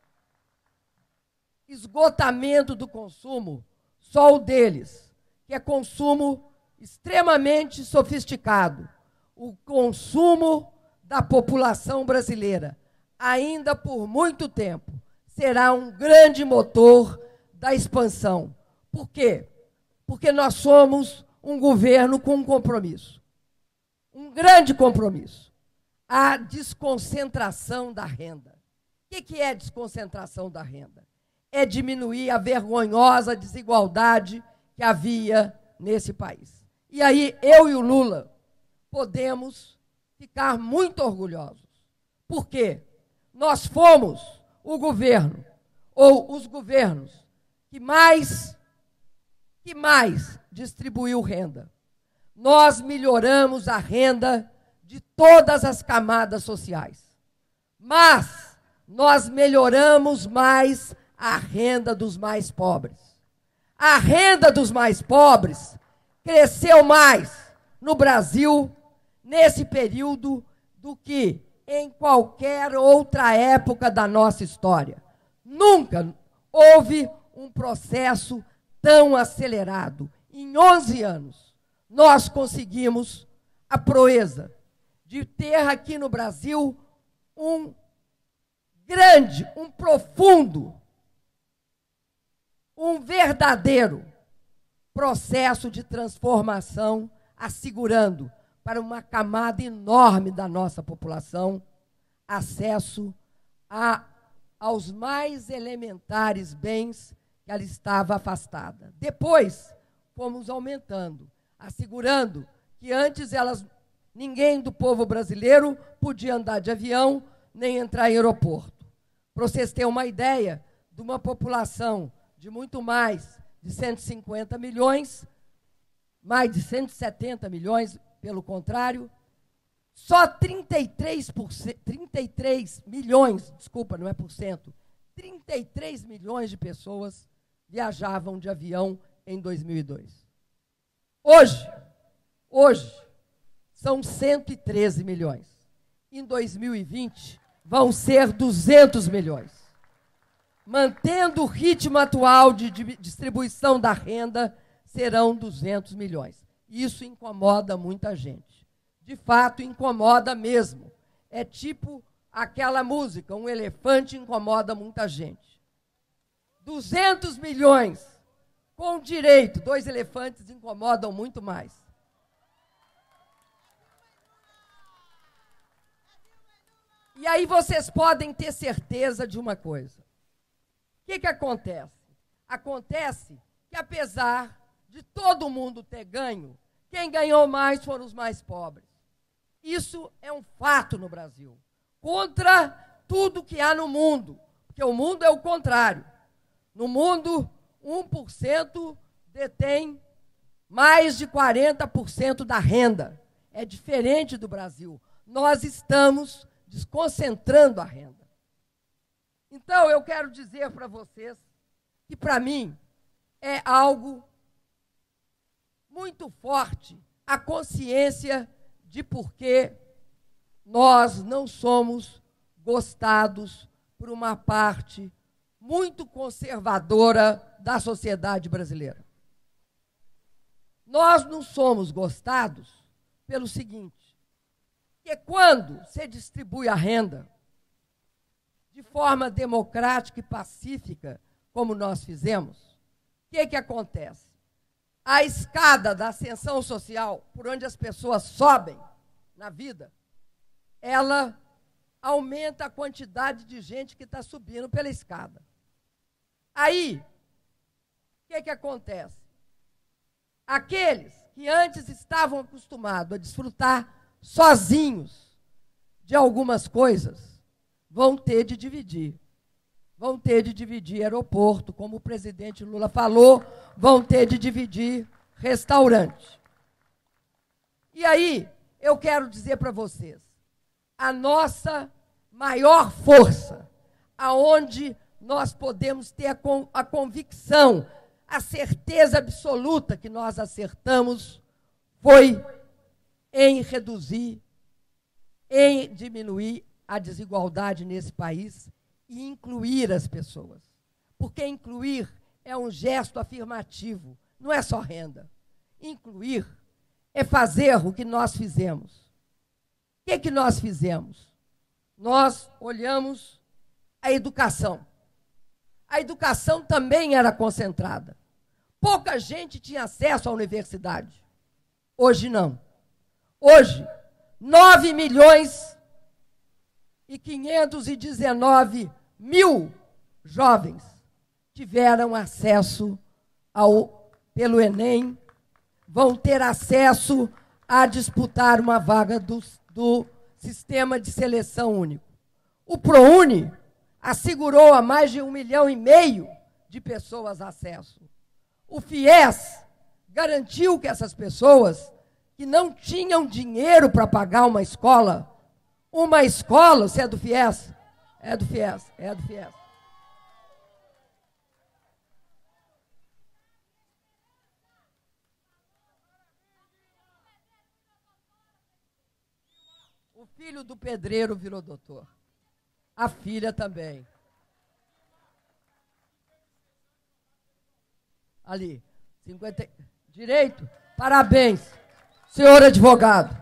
Esgotamento do consumo, só o deles, que é consumo extremamente sofisticado. O consumo da população brasileira, ainda por muito tempo, será um grande motor da expansão. Por quê? Porque nós somos um governo com um compromisso, um grande compromisso, a desconcentração da renda. O que é desconcentração da renda? É diminuir a vergonhosa desigualdade que havia nesse país. E aí, eu e o Lula podemos ficar muito orgulhosos. Por quê? Nós fomos o governo, ou os governos, que mais, que mais distribuiu renda. Nós melhoramos a renda de todas as camadas sociais. Mas nós melhoramos mais a renda dos mais pobres. A renda dos mais pobres cresceu mais no Brasil nesse período do que em qualquer outra época da nossa história. Nunca houve um processo tão acelerado. Em onze anos, nós conseguimos a proeza de ter aqui no Brasil um grande, um profundo, um verdadeiro processo de transformação, assegurando para uma camada enorme da nossa população acesso a, aos mais elementares bens que ela estava afastada. Depois, fomos aumentando, assegurando que antes elas, ninguém do povo brasileiro podia andar de avião nem entrar em aeroporto. Para vocês terem uma ideia de uma população de muito mais de cento e cinquenta milhões, mais de cento e setenta milhões, pelo contrário, só trinta e três por cento, trinta e três milhões, desculpa, não é por cento, trinta e três milhões de pessoas viajavam de avião em dois mil e dois. Hoje, hoje, são cento e treze milhões. Em dois mil e vinte, vão ser duzentos milhões. Mantendo o ritmo atual de distribuição da renda, serão duzentos milhões. Isso incomoda muita gente. De fato, incomoda mesmo. É tipo aquela música, um elefante incomoda muita gente. duzentos milhões, com direito, dois elefantes incomodam muito mais. E aí vocês podem ter certeza de uma coisa. O que que acontece? Acontece que, apesar de todo mundo ter ganho, quem ganhou mais foram os mais pobres. Isso é um fato no Brasil. Contra tudo que há no mundo. Porque o mundo é o contrário. No mundo, um por cento detém mais de quarenta por cento da renda. É diferente do Brasil. Nós estamos desconcentrando a renda. Então, eu quero dizer para vocês que, para mim, é algo muito forte a consciência de por que nós não somos gostados por uma parte muito conservadora da sociedade brasileira. Nós não somos gostados pelo seguinte, que quando se distribui a renda de forma democrática e pacífica, como nós fizemos, o que, que acontece? A escada da ascensão social, por onde as pessoas sobem na vida, ela aumenta a quantidade de gente que está subindo pela escada. Aí, o que, que acontece? Aqueles que antes estavam acostumados a desfrutar sozinhos de algumas coisas, vão ter de dividir. Vão ter de dividir aeroporto, como o presidente Lula falou, vão ter de dividir restaurante. E aí, eu quero dizer para vocês, a nossa maior força, aonde nós podemos ter a, con a convicção, a certeza absoluta que nós acertamos, foi em reduzir, em diminuir a desigualdade nesse país e incluir as pessoas. Porque incluir é um gesto afirmativo, não é só renda. Incluir é fazer o que nós fizemos. O que, que nós fizemos? Nós olhamos a educação. A educação também era concentrada. Pouca gente tinha acesso à universidade. Hoje não. Hoje, nove milhões e quinhentos e dezenove mil jovens tiveram acesso ao, pelo Enem, vão ter acesso a disputar uma vaga do, do Sistema de Seleção Único. O ProUni assegurou a mais de um milhão e meio de pessoas acesso. O FIES garantiu que essas pessoas que não tinham dinheiro para pagar uma escola, uma escola, você é do FIES? É do FIES, é do FIES. O filho do pedreiro virou doutor. A filha também. Ali, cinquenta... Direito? Parabéns, senhor advogado.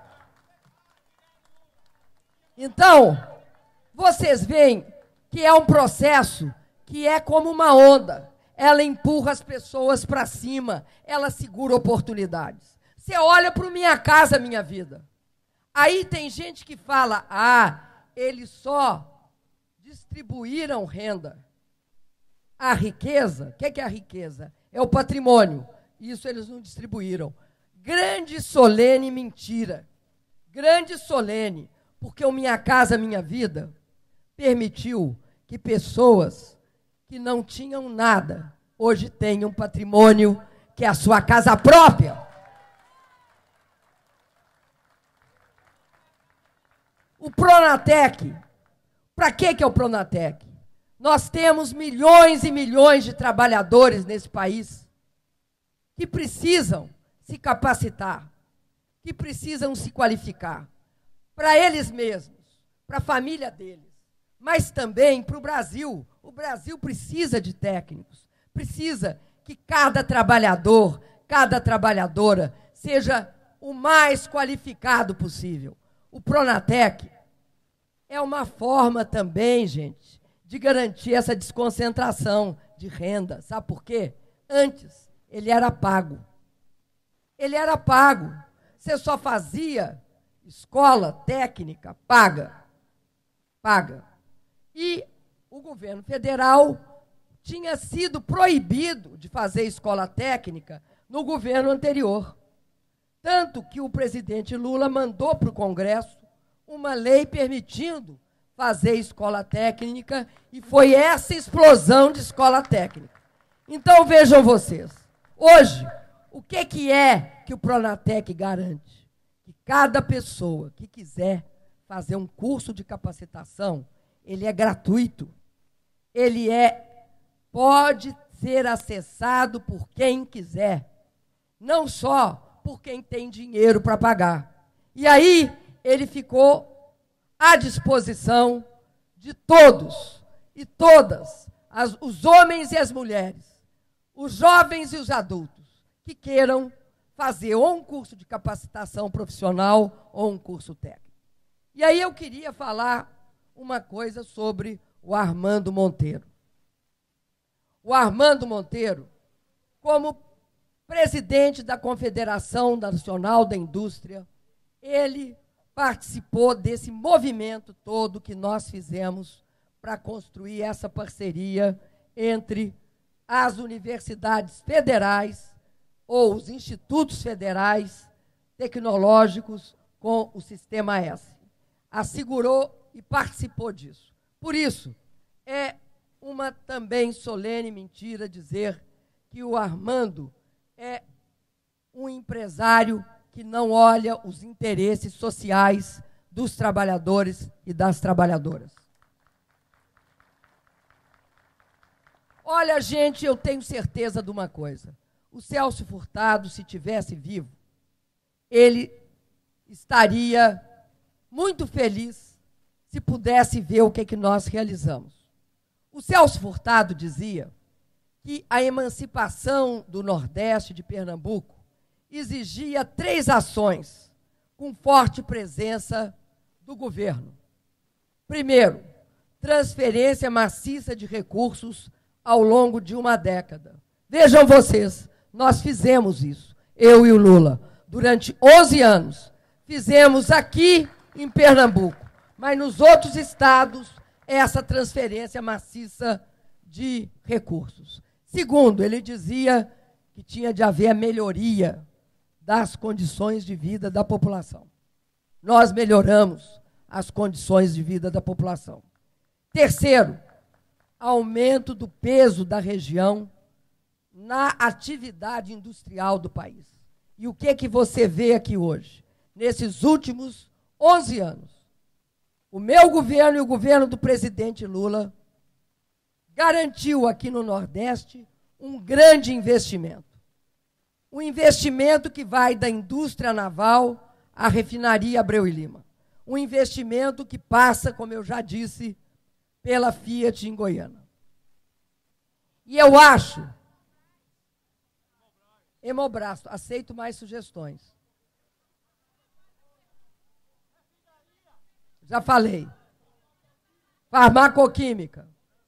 Então, vocês veem que é um processo que é como uma onda. Ela empurra as pessoas para cima, ela segura oportunidades. Você olha para o Minha Casa Minha Vida. Aí tem gente que fala, ah, eles só distribuíram renda. A riqueza, o que, que é a riqueza? É o patrimônio. Isso eles não distribuíram. Grande solene mentira. Grande solene. Porque o Minha Casa Minha Vida permitiu que pessoas que não tinham nada, hoje tenham um patrimônio que é a sua casa própria. O Pronatec, para que que é o Pronatec? Nós temos milhões e milhões de trabalhadores nesse país que precisam se capacitar, que precisam se qualificar, para eles mesmos, para a família deles, mas também para o Brasil. O Brasil precisa de técnicos, precisa que cada trabalhador, cada trabalhadora seja o mais qualificado possível. O Pronatec é uma forma também, gente, de garantir essa desconcentração de renda. Sabe por quê? Antes, ele era pago. Ele era pago. Você só fazia escola técnica paga. Paga. E o governo federal tinha sido proibido de fazer escola técnica no governo anterior. Tanto que o presidente Lula mandou para o Congresso uma lei permitindo fazer escola técnica, e foi essa explosão de escola técnica. Então, vejam vocês, hoje, o que, que é que o Pronatec garante? Que cada pessoa que quiser fazer um curso de capacitação, ele é gratuito, ele é, pode ser acessado por quem quiser, não só por quem tem dinheiro para pagar. E aí, ele ficou à disposição de todos e todas, as, os homens e as mulheres, os jovens e os adultos, que queiram fazer ou um curso de capacitação profissional ou um curso técnico. E aí eu queria falar uma coisa sobre o Armando Monteiro. O Armando Monteiro, como presidente da Confederação Nacional da Indústria, ele participou desse movimento todo que nós fizemos para construir essa parceria entre as universidades federais ou os institutos federais tecnológicos com o Sistema S. Assegurou e participou disso. Por isso, é uma também solene mentira dizer que o Armando é um empresário que não olha os interesses sociais dos trabalhadores e das trabalhadoras. Olha, gente, eu tenho certeza de uma coisa. O Celso Furtado, se tivesse vivo, ele estaria muito feliz se pudesse ver o que, é que nós realizamos. O Celso Furtado dizia que a emancipação do Nordeste de Pernambuco exigia três ações com forte presença do governo. Primeiro, transferência maciça de recursos ao longo de uma década. Vejam vocês, nós fizemos isso, eu e o Lula, durante onze anos. Fizemos aqui em Pernambuco, mas nos outros estados, essa transferência maciça de recursos. Segundo, ele dizia que tinha de haver a melhoria das condições de vida da população. Nós melhoramos as condições de vida da população. Terceiro, aumento do peso da região na atividade industrial do país. E o que, que você vê aqui hoje? Nesses últimos onze anos, o meu governo e o governo do presidente Lula garantiu aqui no Nordeste um grande investimento. Um investimento que vai da indústria naval à refinaria Abreu e Lima. Um investimento que passa, como eu já disse, pela Fiat em Goiânia. E eu acho... Hemobras, aceito mais sugestões. Já falei. Farmacoquímica.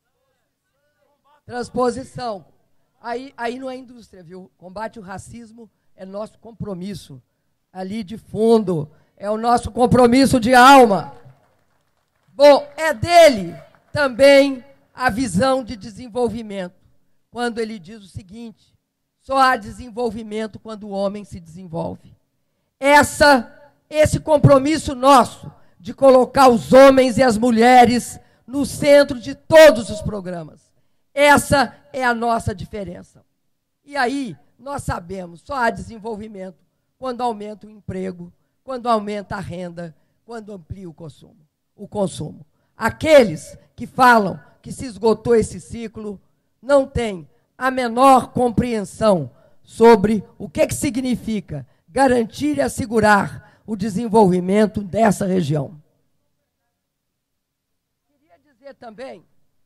Transposição. Aí, aí não é indústria, viu? Combate ao racismo é nosso compromisso ali de fundo. É o nosso compromisso de alma. Bom, é dele também a visão de desenvolvimento, quando ele diz o seguinte: só há desenvolvimento quando o homem se desenvolve. Essa, esse compromisso nosso de colocar os homens e as mulheres no centro de todos os programas. Essa é a nossa diferença. E aí, nós sabemos, só há desenvolvimento quando aumenta o emprego, quando aumenta a renda, quando amplia o consumo. O consumo. Aqueles que falam que se esgotou esse ciclo não têm a menor compreensão sobre o que, que significa garantir e assegurar o desenvolvimento dessa região. Queria dizer também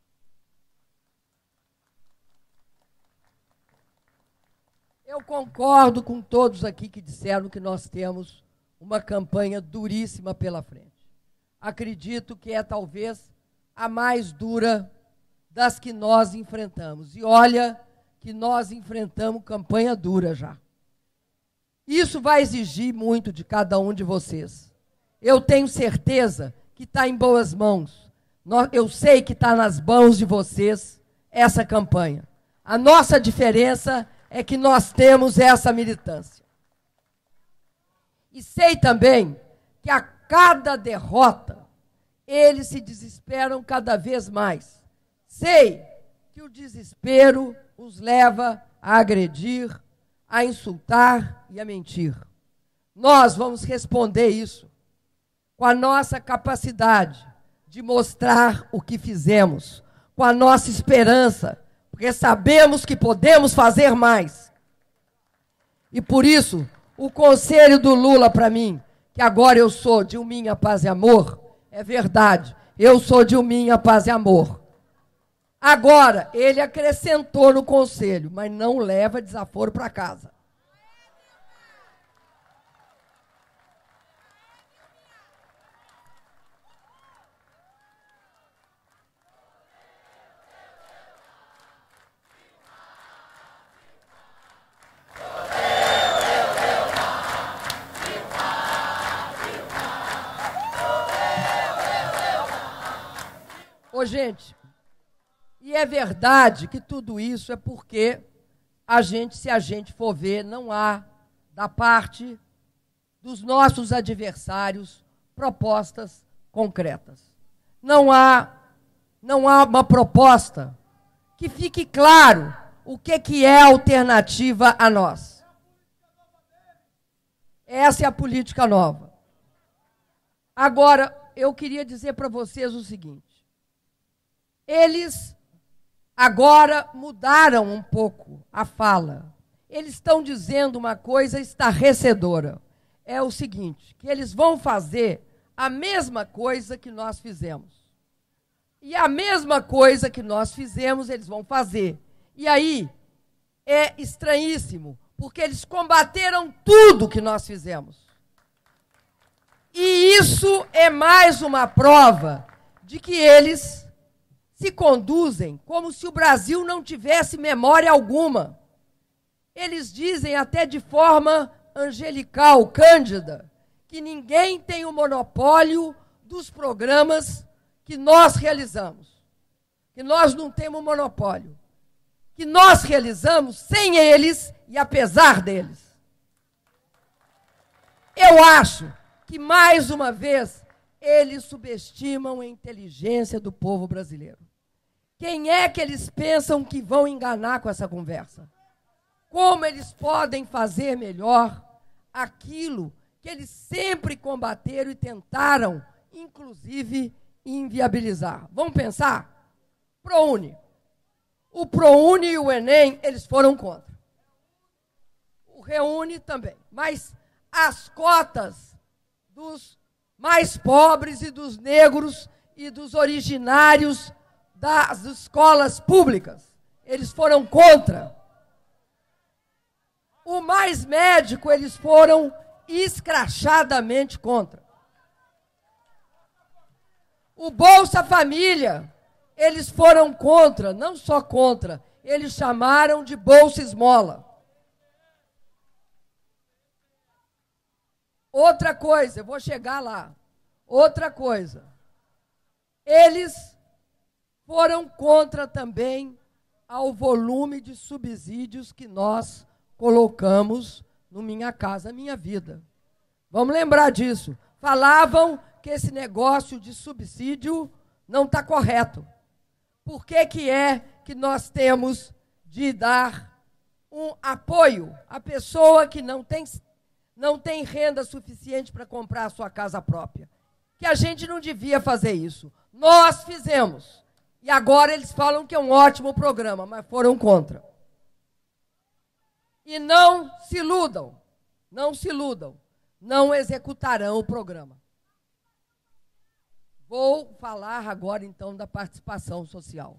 eu concordo com todos aqui que disseram que nós temos uma campanha duríssima pela frente. Acredito que é talvez a mais dura das que nós enfrentamos. E olha que nós enfrentamos campanha dura já. Isso vai exigir muito de cada um de vocês. Eu tenho certeza que está em boas mãos. Eu sei que está nas mãos de vocês essa campanha. A nossa diferença é que nós temos essa militância. E sei também que a cada derrota, eles se desesperam cada vez mais. Sei que o desespero os leva a agredir, a insultar e a mentir. Nós vamos responder isso com a nossa capacidade de mostrar o que fizemos, com a nossa esperança, porque sabemos que podemos fazer mais. E por isso, o conselho do Lula para mim, que agora eu sou de Minha Paz e Amor, É verdade. Eu sou de Uminha, paz e amor. Agora, ele acrescentou no conselho, mas não leva desaforo para casa. Ô, gente, e é verdade que tudo isso é porque a gente, se a gente for ver, não há, da parte dos nossos adversários, propostas concretas. Não há, não há uma proposta que fique claro o que, que é a alternativa a nós. Essa é a política nova. Agora, eu queria dizer para vocês o seguinte. Eles agora mudaram um pouco a fala. Eles estão dizendo uma coisa estarrecedora. É o seguinte, que eles vão fazer a mesma coisa que nós fizemos. E a mesma coisa que nós fizemos, eles vão fazer. E aí, é estranhíssimo, porque eles combateram tudo que nós fizemos. E isso é mais uma prova de que eles se conduzem como se o Brasil não tivesse memória alguma. Eles dizem até de forma angelical, cândida, que ninguém tem o monopólio dos programas que nós realizamos, que nós não temos monopólio, que nós realizamos sem eles e apesar deles. Eu acho que, mais uma vez, eles subestimam a inteligência do povo brasileiro. Quem é que eles pensam que vão enganar com essa conversa? Como eles podem fazer melhor aquilo que eles sempre combateram e tentaram, inclusive, inviabilizar? Vamos pensar? ProUni. O ProUni e o Enem, eles foram contra. O Reúne também. Mas as cotas dos mais pobres e dos negros e dos originários das escolas públicas, eles foram contra. O Mais Médico, eles foram escrachadamente contra. O Bolsa Família, eles foram contra, não só contra, eles chamaram de Bolsa Esmola. Outra coisa, eu vou chegar lá. Outra coisa, eles foram contra também ao volume de subsídios que nós colocamos no Minha Casa Minha Vida. Vamos lembrar disso. Falavam que esse negócio de subsídio não está correto. Por que que é que nós temos de dar um apoio à pessoa que não tem, não tem renda suficiente para comprar a sua casa própria? Que a gente não devia fazer isso. Nós fizemos. E agora eles falam que é um ótimo programa, mas foram contra. E não se iludam, não se iludam, não executarão o programa. Vou falar agora, então, da participação social.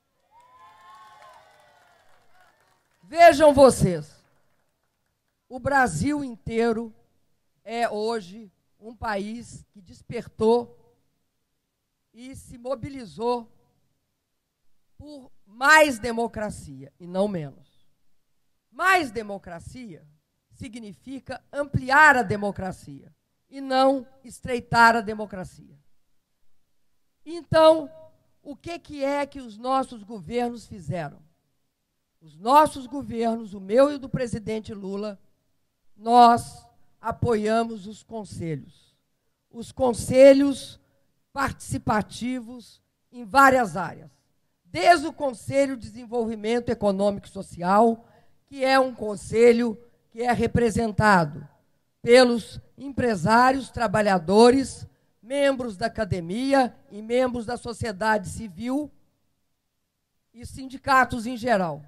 Vejam vocês, o Brasil inteiro é hoje um país que despertou e se mobilizou por mais democracia e não menos. Mais democracia significa ampliar a democracia e não estreitar a democracia. Então, o que que é que os nossos governos fizeram? Os nossos governos, o meu e o do presidente Lula, nós apoiamos os conselhos. Os conselhos participativos em várias áreas. Desde o Conselho de Desenvolvimento Econômico e Social, que é um conselho que é representado pelos empresários, trabalhadores, membros da academia e membros da sociedade civil e sindicatos em geral.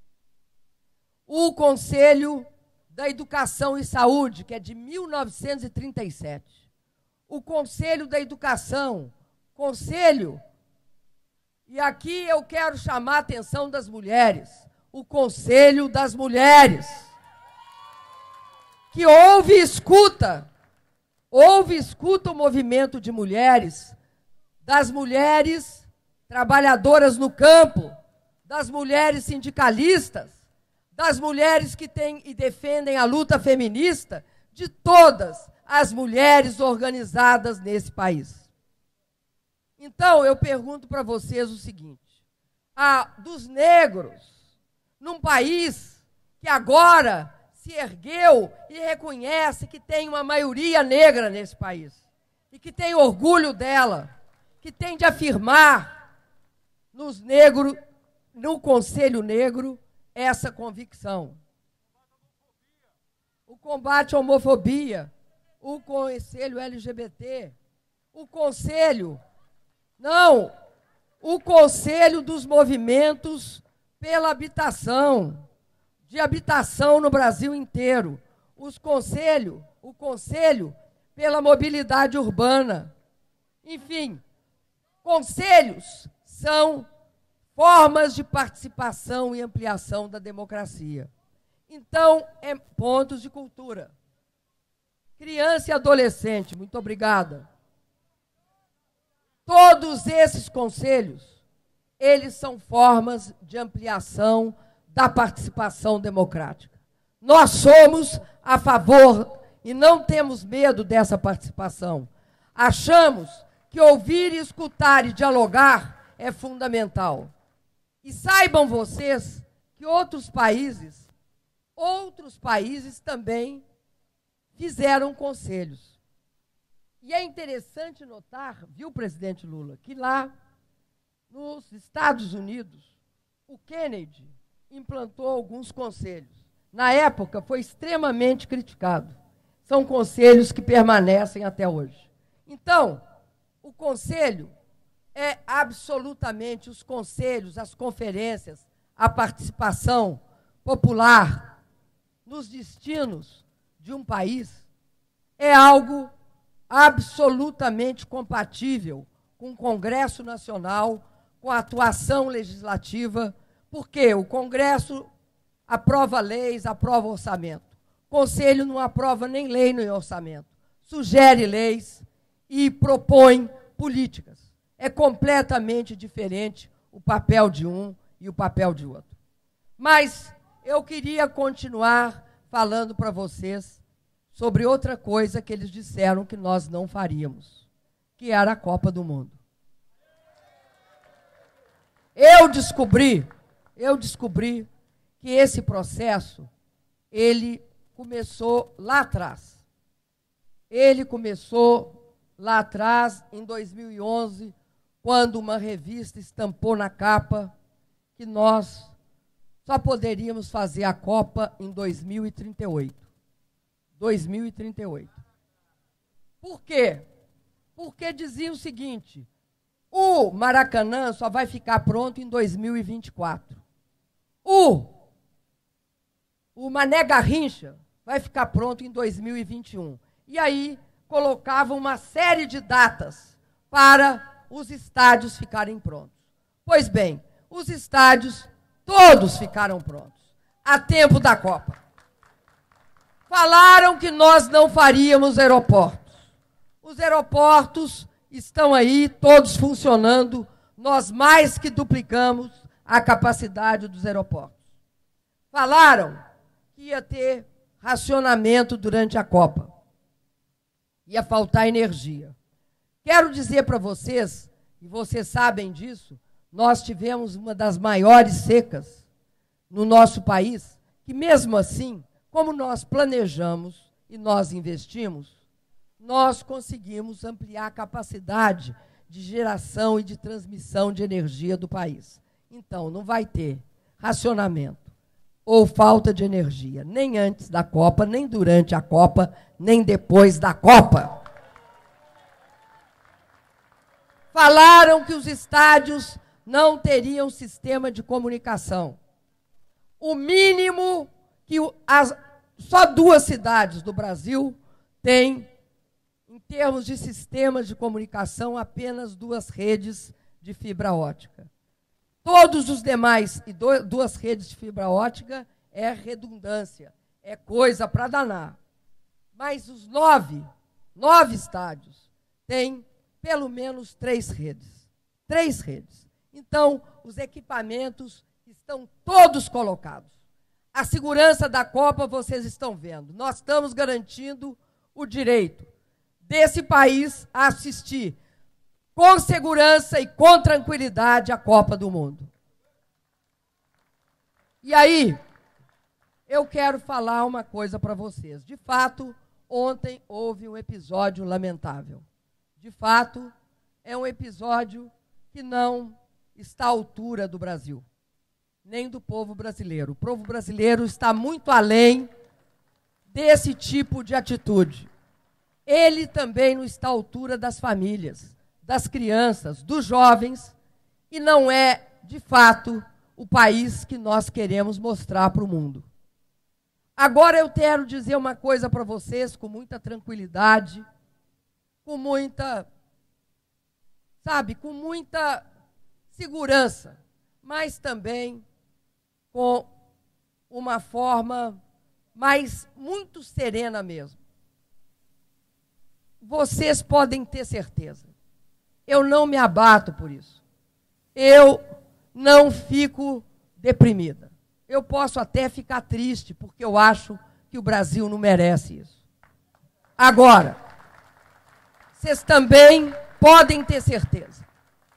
O Conselho da Educação e Saúde, que é de mil novecentos e trinta e sete. o Conselho da Educação, Conselho, e aqui eu quero chamar a atenção das mulheres, o Conselho das Mulheres, que ouve e escuta, ouve e escuta o movimento de mulheres, das mulheres trabalhadoras no campo, das mulheres sindicalistas, das mulheres que têm e defendem a luta feminista, de todas as mulheres organizadas nesse país. Então, eu pergunto para vocês o seguinte, a, dos negros, num país que agora se ergueu e reconhece que tem uma maioria negra nesse país, e que tem orgulho dela, que tem de afirmar nos negros, no Conselho Negro, essa convicção. O combate à homofobia, o Conselho L G B T, o Conselho, não, o Conselho dos Movimentos pela Habitação, de habitação no Brasil inteiro, os conselho, o Conselho pela Mobilidade Urbana. Enfim, conselhos são formas de participação e ampliação da democracia. Então, é pontos de cultura. Criança e adolescente, muito obrigada. Todos esses conselhos, eles são formas de ampliação da participação democrática. Nós somos a favor e não temos medo dessa participação. Achamos que ouvir, escutar e dialogar é fundamental. E saibam vocês que outros países, outros países também fizeram conselhos. E é interessante notar, viu, presidente Lula, que lá nos Estados Unidos, o Kennedy implantou alguns conselhos. Na época, foi extremamente criticado. São conselhos que permanecem até hoje. Então, o conselho é absolutamente os conselhos, as conferências, a participação popular nos destinos de um país é algo absolutamente compatível com o Congresso Nacional, com a atuação legislativa, porque o Congresso aprova leis, aprova orçamento. O Conselho não aprova nem lei nem orçamento. Sugere leis e propõe políticas. É completamente diferente o papel de um e o papel de outro. Mas eu queria continuar falando para vocês sobre outra coisa que eles disseram que nós não faríamos, que era a Copa do Mundo. Eu descobri, eu descobri que esse processo, ele começou lá atrás. Ele começou lá atrás, em dois mil e onze, quando uma revista estampou na capa que nós só poderíamos fazer a Copa em dois mil e trinta e oito. dois mil e trinta e oito. Por quê? Porque dizia o seguinte, o Maracanã só vai ficar pronto em dois mil e vinte e quatro. O, o Mané Garrincha vai ficar pronto em dois mil e vinte e um. E aí colocava uma série de datas para os estádios ficarem prontos. Pois bem, os estádios todos ficaram prontos, a tempo da Copa. Falaram que nós não faríamos aeroportos. Os aeroportos estão aí, todos funcionando. Nós mais que duplicamos a capacidade dos aeroportos. Falaram que ia ter racionamento durante a Copa. Ia faltar energia. Quero dizer para vocês, e vocês sabem disso, nós tivemos uma das maiores secas no nosso país, que mesmo assim, como nós planejamos e nós investimos, nós conseguimos ampliar a capacidade de geração e de transmissão de energia do país. Então, não vai ter racionamento ou falta de energia, nem antes da Copa, nem durante a Copa, nem depois da Copa. Falaram que os estádios não teriam sistema de comunicação. O mínimo que as, só duas cidades do Brasil têm em termos de sistemas de comunicação, apenas duas redes de fibra ótica. Todos os demais, e do, duas redes de fibra ótica, é redundância, é coisa para danar. Mas os nove, nove estádios têm pelo menos três redes. Três redes. Então, os equipamentos estão todos colocados. A segurança da Copa vocês estão vendo. Nós estamos garantindo o direito desse país a assistir com segurança e com tranquilidade a Copa do Mundo. E aí, eu quero falar uma coisa para vocês. De fato, ontem houve um episódio lamentável. De fato, é um episódio que não está à altura do Brasil, nem do povo brasileiro. O povo brasileiro está muito além desse tipo de atitude. Ele também não está à altura das famílias, das crianças, dos jovens, e não é, de fato, o país que nós queremos mostrar para o mundo. Agora eu quero dizer uma coisa para vocês com muita tranquilidade, com muita, sabe, com muita segurança, mas também com uma forma mais muito serena mesmo. Vocês podem ter certeza, eu não me abato por isso. Eu não fico deprimida. Eu posso até ficar triste, porque eu acho que o Brasil não merece isso. Agora, vocês também podem ter certeza.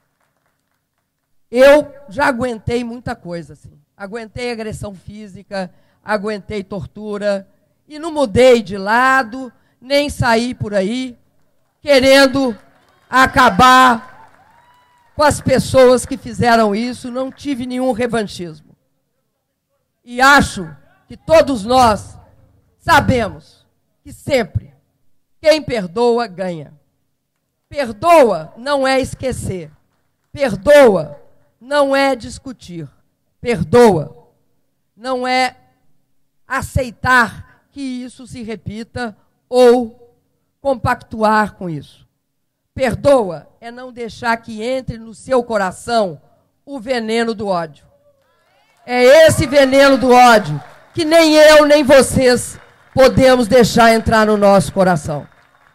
Eu já aguentei muita coisa, assim. Aguentei agressão física, aguentei tortura, e não mudei de lado, nem saí por aí querendo acabar com as pessoas que fizeram isso, não tive nenhum revanchismo. E acho que todos nós sabemos que sempre quem perdoa ganha. Perdoa não é esquecer. Perdoa não é discutir. Perdoa não é aceitar que isso se repita ou compactuar com isso. Perdoa é não deixar que entre no seu coração o veneno do ódio. É esse veneno do ódio que nem eu nem vocês podemos deixar entrar no nosso coração.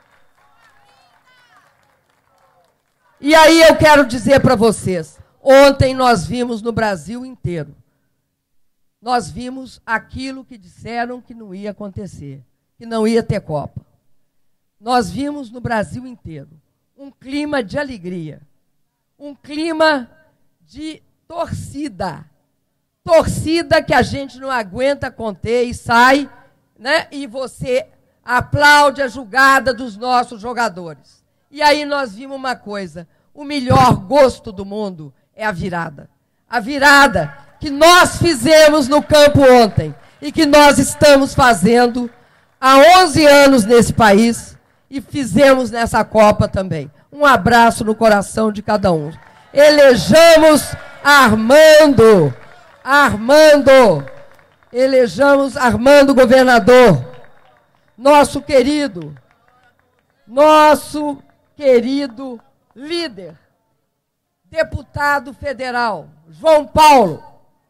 E aí eu quero dizer para vocês, ontem nós vimos no Brasil inteiro, nós vimos aquilo que disseram que não ia acontecer, que não ia ter Copa. Nós vimos no Brasil inteiro um clima de alegria, um clima de torcida. Torcida que a gente não aguenta conter e sai, né? E você aplaude a jogada dos nossos jogadores. E aí nós vimos uma coisa, o melhor gosto do mundo é a virada. A virada que nós fizemos no campo ontem e que nós estamos fazendo há onze anos nesse país e fizemos nessa Copa também. Um abraço no coração de cada um. Elejamos Armando, Armando, elejamos Armando governador, nosso querido, nosso querido líder, deputado federal, João Paulo.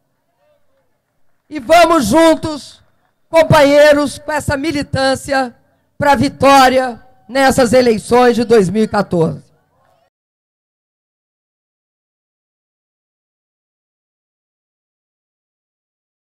E vamos juntos, companheiros, com essa militância para a vitória nessas eleições de dois mil e quatorze.